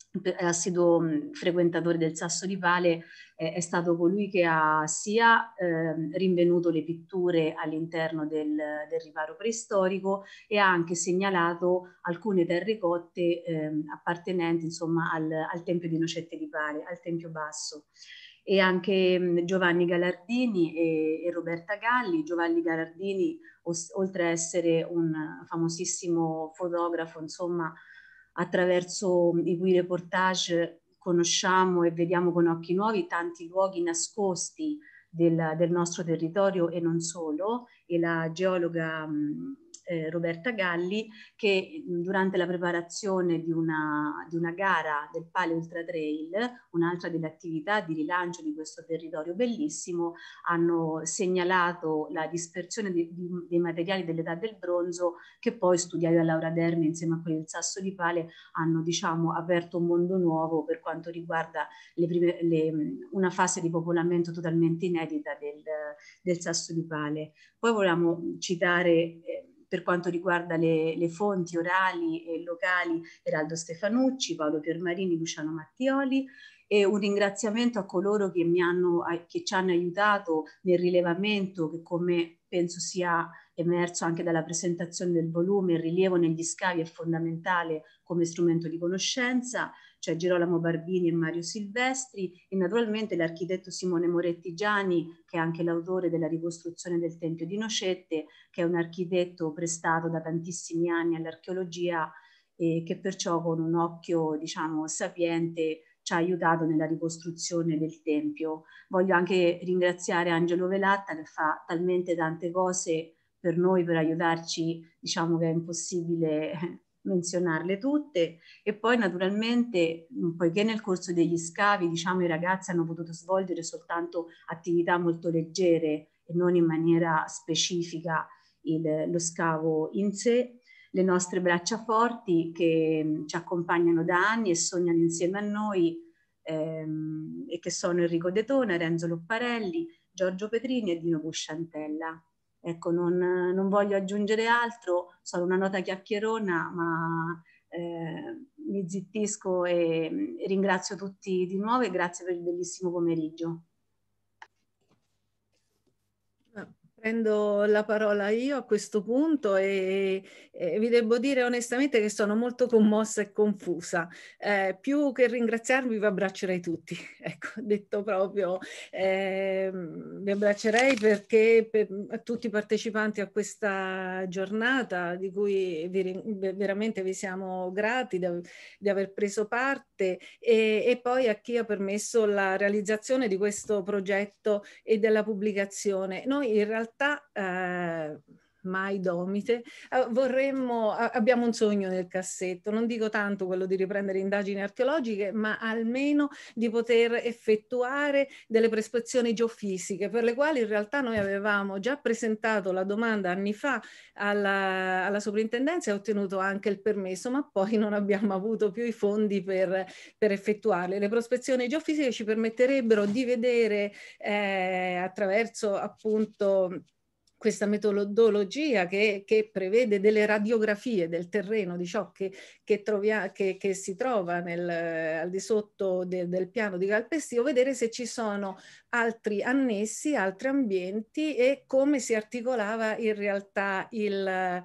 assiduo frequentatore del Sasso di Pale, eh, è stato colui che ha sia eh, rinvenuto le pitture all'interno del, del riparo preistorico, e ha anche segnalato alcune terrecotte eh, appartenenti, insomma, al, al Tempio di Nocette di Pale, al Tempio Basso. E anche mh, Giovanni Galardini e, e Roberta Galli. Giovanni Galardini, os, oltre a essere un famosissimo fotografo, insomma, attraverso i cui reportage conosciamo e vediamo con occhi nuovi tanti luoghi nascosti del, del nostro territorio e non solo, e la geologa mh, eh, Roberta Galli, che mh, durante la preparazione di una, di una gara del Pale Ultra Trail, un'altra delle attività di rilancio di questo territorio bellissimo, hanno segnalato la dispersione di, di, dei materiali dell'età del bronzo, che poi, studiati da Laura Dermi insieme a quelli del Sasso di Pale, hanno, diciamo, aperto un mondo nuovo per quanto riguarda le prime, le, una fase di popolamento totalmente inedita del, del Sasso di Pale. Poi volevamo citare, eh, per quanto riguarda le, le fonti orali e locali, Eraldo Stefanucci, Paolo Piermarini, Luciano Mattioli, e un ringraziamento a coloro che, mi hanno, che ci hanno aiutato nel rilevamento, che, come penso sia emerso anche dalla presentazione del volume, il rilievo negli scavi è fondamentale come strumento di conoscenza, cioè Girolamo Barbini e Mario Silvestri, e naturalmente l'architetto Simone Moretti-Giani, che è anche l'autore della ricostruzione del Tempio di Nocette, che è un architetto prestato da tantissimi anni all'archeologia e che perciò con un occhio, diciamo, sapiente ci ha aiutato nella ricostruzione del Tempio. Voglio anche ringraziare Angelo Velatta, che fa talmente tante cose per noi, per aiutarci, diciamo che è impossibile menzionarle tutte. E poi naturalmente, poiché nel corso degli scavi, diciamo, i ragazzi hanno potuto svolgere soltanto attività molto leggere e non in maniera specifica il, lo scavo in sé, le nostre braccia forti che ci accompagnano da anni e sognano insieme a noi, ehm, e che sono Enrico Detona, Renzo Lopparelli, Giorgio Petrini e Dino Busciantella. Ecco, non, non voglio aggiungere altro, sono una nota chiacchierona, ma eh, mi zittisco e, e ringrazio tutti di nuovo e grazie per il bellissimo pomeriggio. Prendo la parola io a questo punto e, e vi devo dire onestamente che sono molto commossa e confusa. Eh, più che ringraziarvi vi abbraccerei tutti, ecco, detto proprio, eh, vi abbraccerei perché per tutti i partecipanti a questa giornata di cui vi, veramente vi siamo grati di, di aver preso parte e, e poi a chi ha permesso la realizzazione di questo progetto e della pubblicazione. Noi in realtà Eh, mai domite, eh, vorremmo, abbiamo un sogno nel cassetto, non dico tanto quello di riprendere indagini archeologiche, ma almeno di poter effettuare delle prospezioni geofisiche, per le quali in realtà noi avevamo già presentato la domanda anni fa alla, alla sovrintendenza e ottenuto anche il permesso, ma poi non abbiamo avuto più i fondi per, per effettuarle. Le prospezioni geofisiche ci permetterebbero di vedere eh, attraverso appunto questa metodologia che, che prevede delle radiografie del terreno, di ciò che, che, trovia, che, che si trova nel, al di sotto de, del piano di Calpestio, vedere se ci sono altri annessi, altri ambienti e come si articolava in realtà il,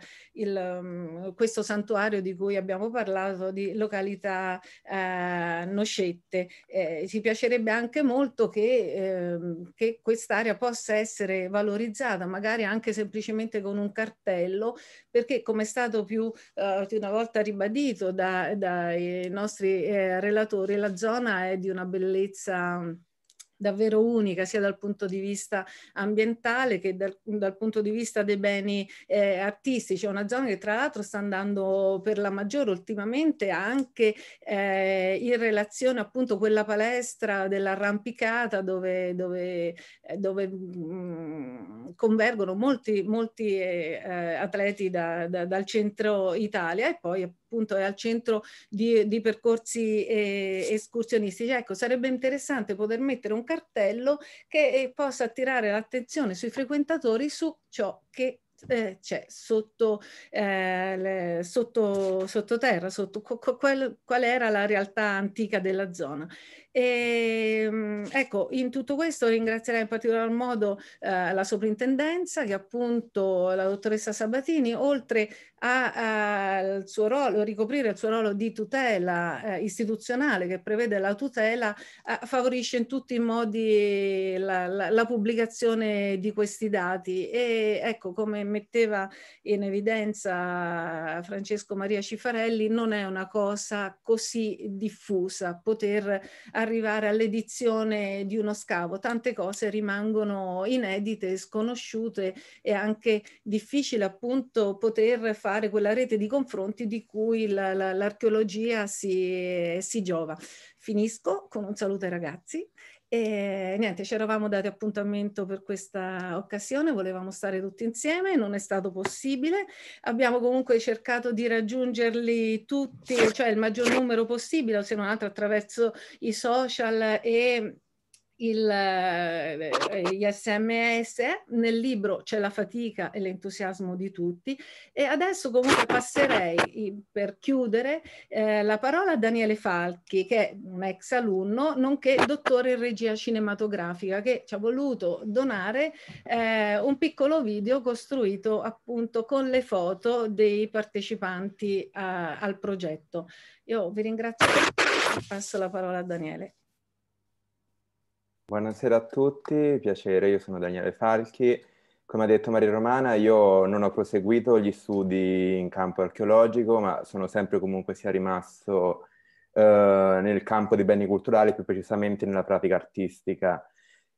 il, questo santuario di cui abbiamo parlato, di località eh, Noscette. Eh, ci piacerebbe anche molto che, eh, che quest'area possa essere valorizzata, magari anche semplicemente con un cartello, perché come è stato più eh, una volta ribadito da, dai nostri eh, relatori, la zona è di una bellezza davvero unica, sia dal punto di vista ambientale che dal, dal punto di vista dei beni eh, artistici. È una zona che tra l'altro sta andando per la maggiore ultimamente anche eh, in relazione appunto a quella palestra dell'arrampicata dove, dove, eh, dove mh, convergono molti, molti eh, atleti da, da, dal centro Italia e poi appunto è al centro di, di percorsi eh, escursionistici. Ecco, sarebbe interessante poter mettere un cartello che eh, possa attirare l'attenzione sui frequentatori su ciò che eh, c'è sotto, eh, le, sotto, sottoterra, sotto qual, qual era la realtà antica della zona. E, ecco, in tutto questo ringrazierei in particolar modo eh, la soprintendenza che appunto la dottoressa Sabatini, oltre al suo ruolo, ricoprire il suo ruolo di tutela eh, istituzionale che prevede la tutela, eh, favorisce in tutti i modi la, la, la pubblicazione di questi dati e ecco, come metteva in evidenza Francesco Maria Cifarelli, non è una cosa così diffusa poter arrivare all'edizione di uno scavo, tante cose rimangono inedite, sconosciute e anche difficile appunto poter fare quella rete di confronti di cui la, la, l'archeologia si, si giova. Finisco con un saluto ai ragazzi e niente, ci eravamo dati appuntamento per questa occasione, volevamo stare tutti insieme, non è stato possibile, abbiamo comunque cercato di raggiungerli tutti, cioè il maggior numero possibile, se non altro attraverso i social e Il, gli sms. Nel libro c'è la fatica e l'entusiasmo di tutti e adesso comunque passerei per chiudere eh, la parola a Daniele Falchi che è un ex alunno nonché dottore in regia cinematografica che ci ha voluto donare eh, un piccolo video costruito appunto con le foto dei partecipanti a, al progetto. Io vi ringrazio e passo la parola a Daniele. Buonasera a tutti, piacere, io sono Daniele Falchi. Come ha detto Maria Romana, io non ho proseguito gli studi in campo archeologico, ma sono sempre comunque sia rimasto eh, nel campo dei beni culturali, più precisamente nella pratica artistica.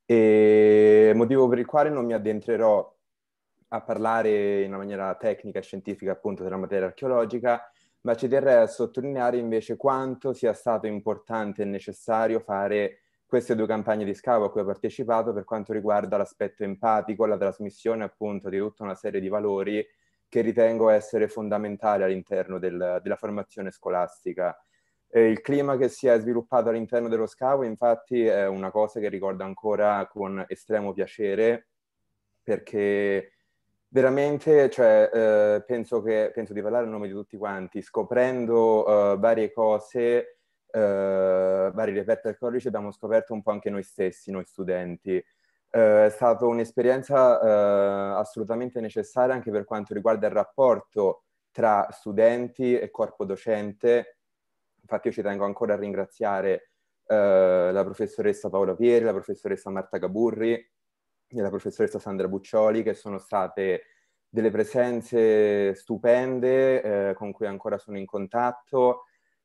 E motivo per il quale non mi addentrerò a parlare in una maniera tecnica e scientifica appunto della materia archeologica, ma ci terrei a sottolineare invece quanto sia stato importante e necessario fare queste due campagne di scavo a cui ho partecipato per quanto riguarda l'aspetto empatico, la trasmissione appunto di tutta una serie di valori che ritengo essere fondamentali all'interno del, della formazione scolastica. E il clima che si è sviluppato all'interno dello scavo infatti è una cosa che ricordo ancora con estremo piacere, perché veramente, cioè, eh, penso, che, penso di parlare a nome di tutti quanti, scoprendo eh, varie cose, Uh, vari reperti archeologici, abbiamo scoperto un po' anche noi stessi, noi studenti. Uh, è stata un'esperienza uh, assolutamente necessaria anche per quanto riguarda il rapporto tra studenti e corpo docente. Infatti io ci tengo ancora a ringraziare uh, la professoressa Paola Pieri, la professoressa Marta Caburri e la professoressa Sandra Buccioli, che sono state delle presenze stupende eh, con cui ancora sono in contatto.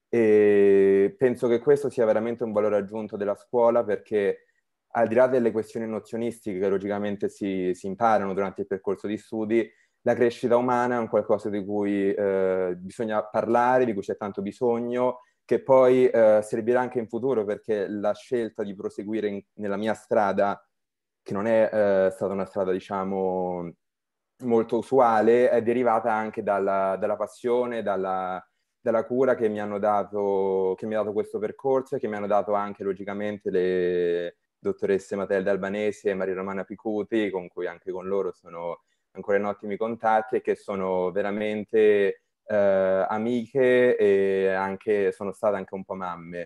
E penso che questo sia veramente un valore aggiunto della scuola, perché al di là delle questioni nozionistiche che logicamente si, si imparano durante il percorso di studi, la crescita umana è un qualcosa di cui eh, bisogna parlare, di cui c'è tanto bisogno, che poi eh, servirà anche in futuro, perché la scelta di proseguire in, nella mia strada, che non è eh, stata una strada, diciamo, molto usuale, è derivata anche dalla, dalla passione, dalla dalla cura che mi hanno dato, che mi ha dato questo percorso e che mi hanno dato anche logicamente le dottoresse Matilde Albanesi e Maria Romana Picuti, con cui anche con loro sono ancora in ottimi contatti e che sono veramente eh, amiche e anche, sono state anche un po' mamme.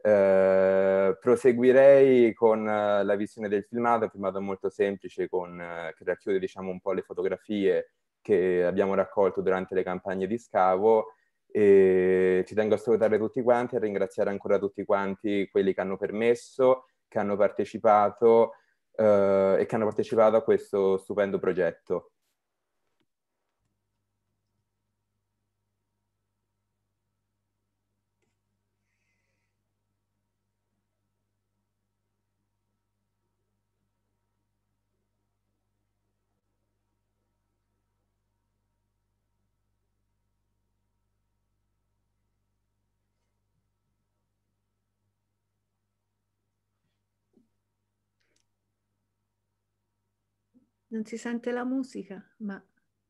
Eh, proseguirei con uh, la visione del filmato, un filmato molto semplice con, uh, che racchiude diciamo un po' le fotografie che abbiamo raccolto durante le campagne di scavo. E ci tengo a salutare tutti quanti e a ringraziare ancora tutti quanti quelli che hanno permesso, che hanno partecipato eh, e che hanno partecipato a questo stupendo progetto. Non si sente la musica, ma...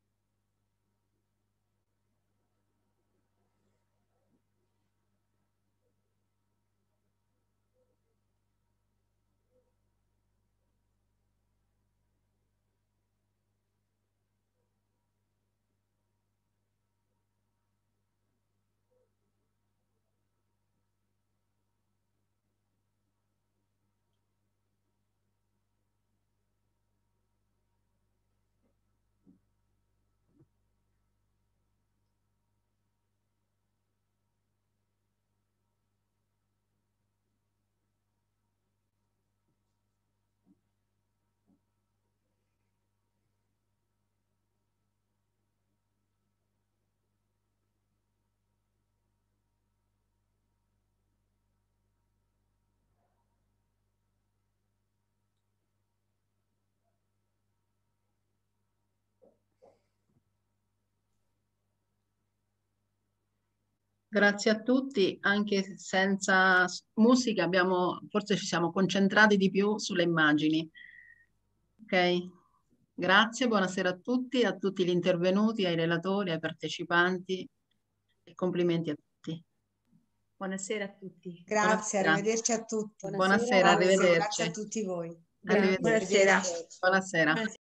Grazie a tutti, anche senza musica abbiamo, forse ci siamo concentrati di più sulle immagini. Ok, grazie, buonasera a tutti, a tutti gli intervenuti, ai relatori, ai partecipanti e complimenti a tutti. Buonasera a tutti. Grazie, Buonasera. arrivederci a tutti. Buonasera, Grazie, arrivederci. Grazie a tutti voi. Arrivederci. Buonasera. Buonasera.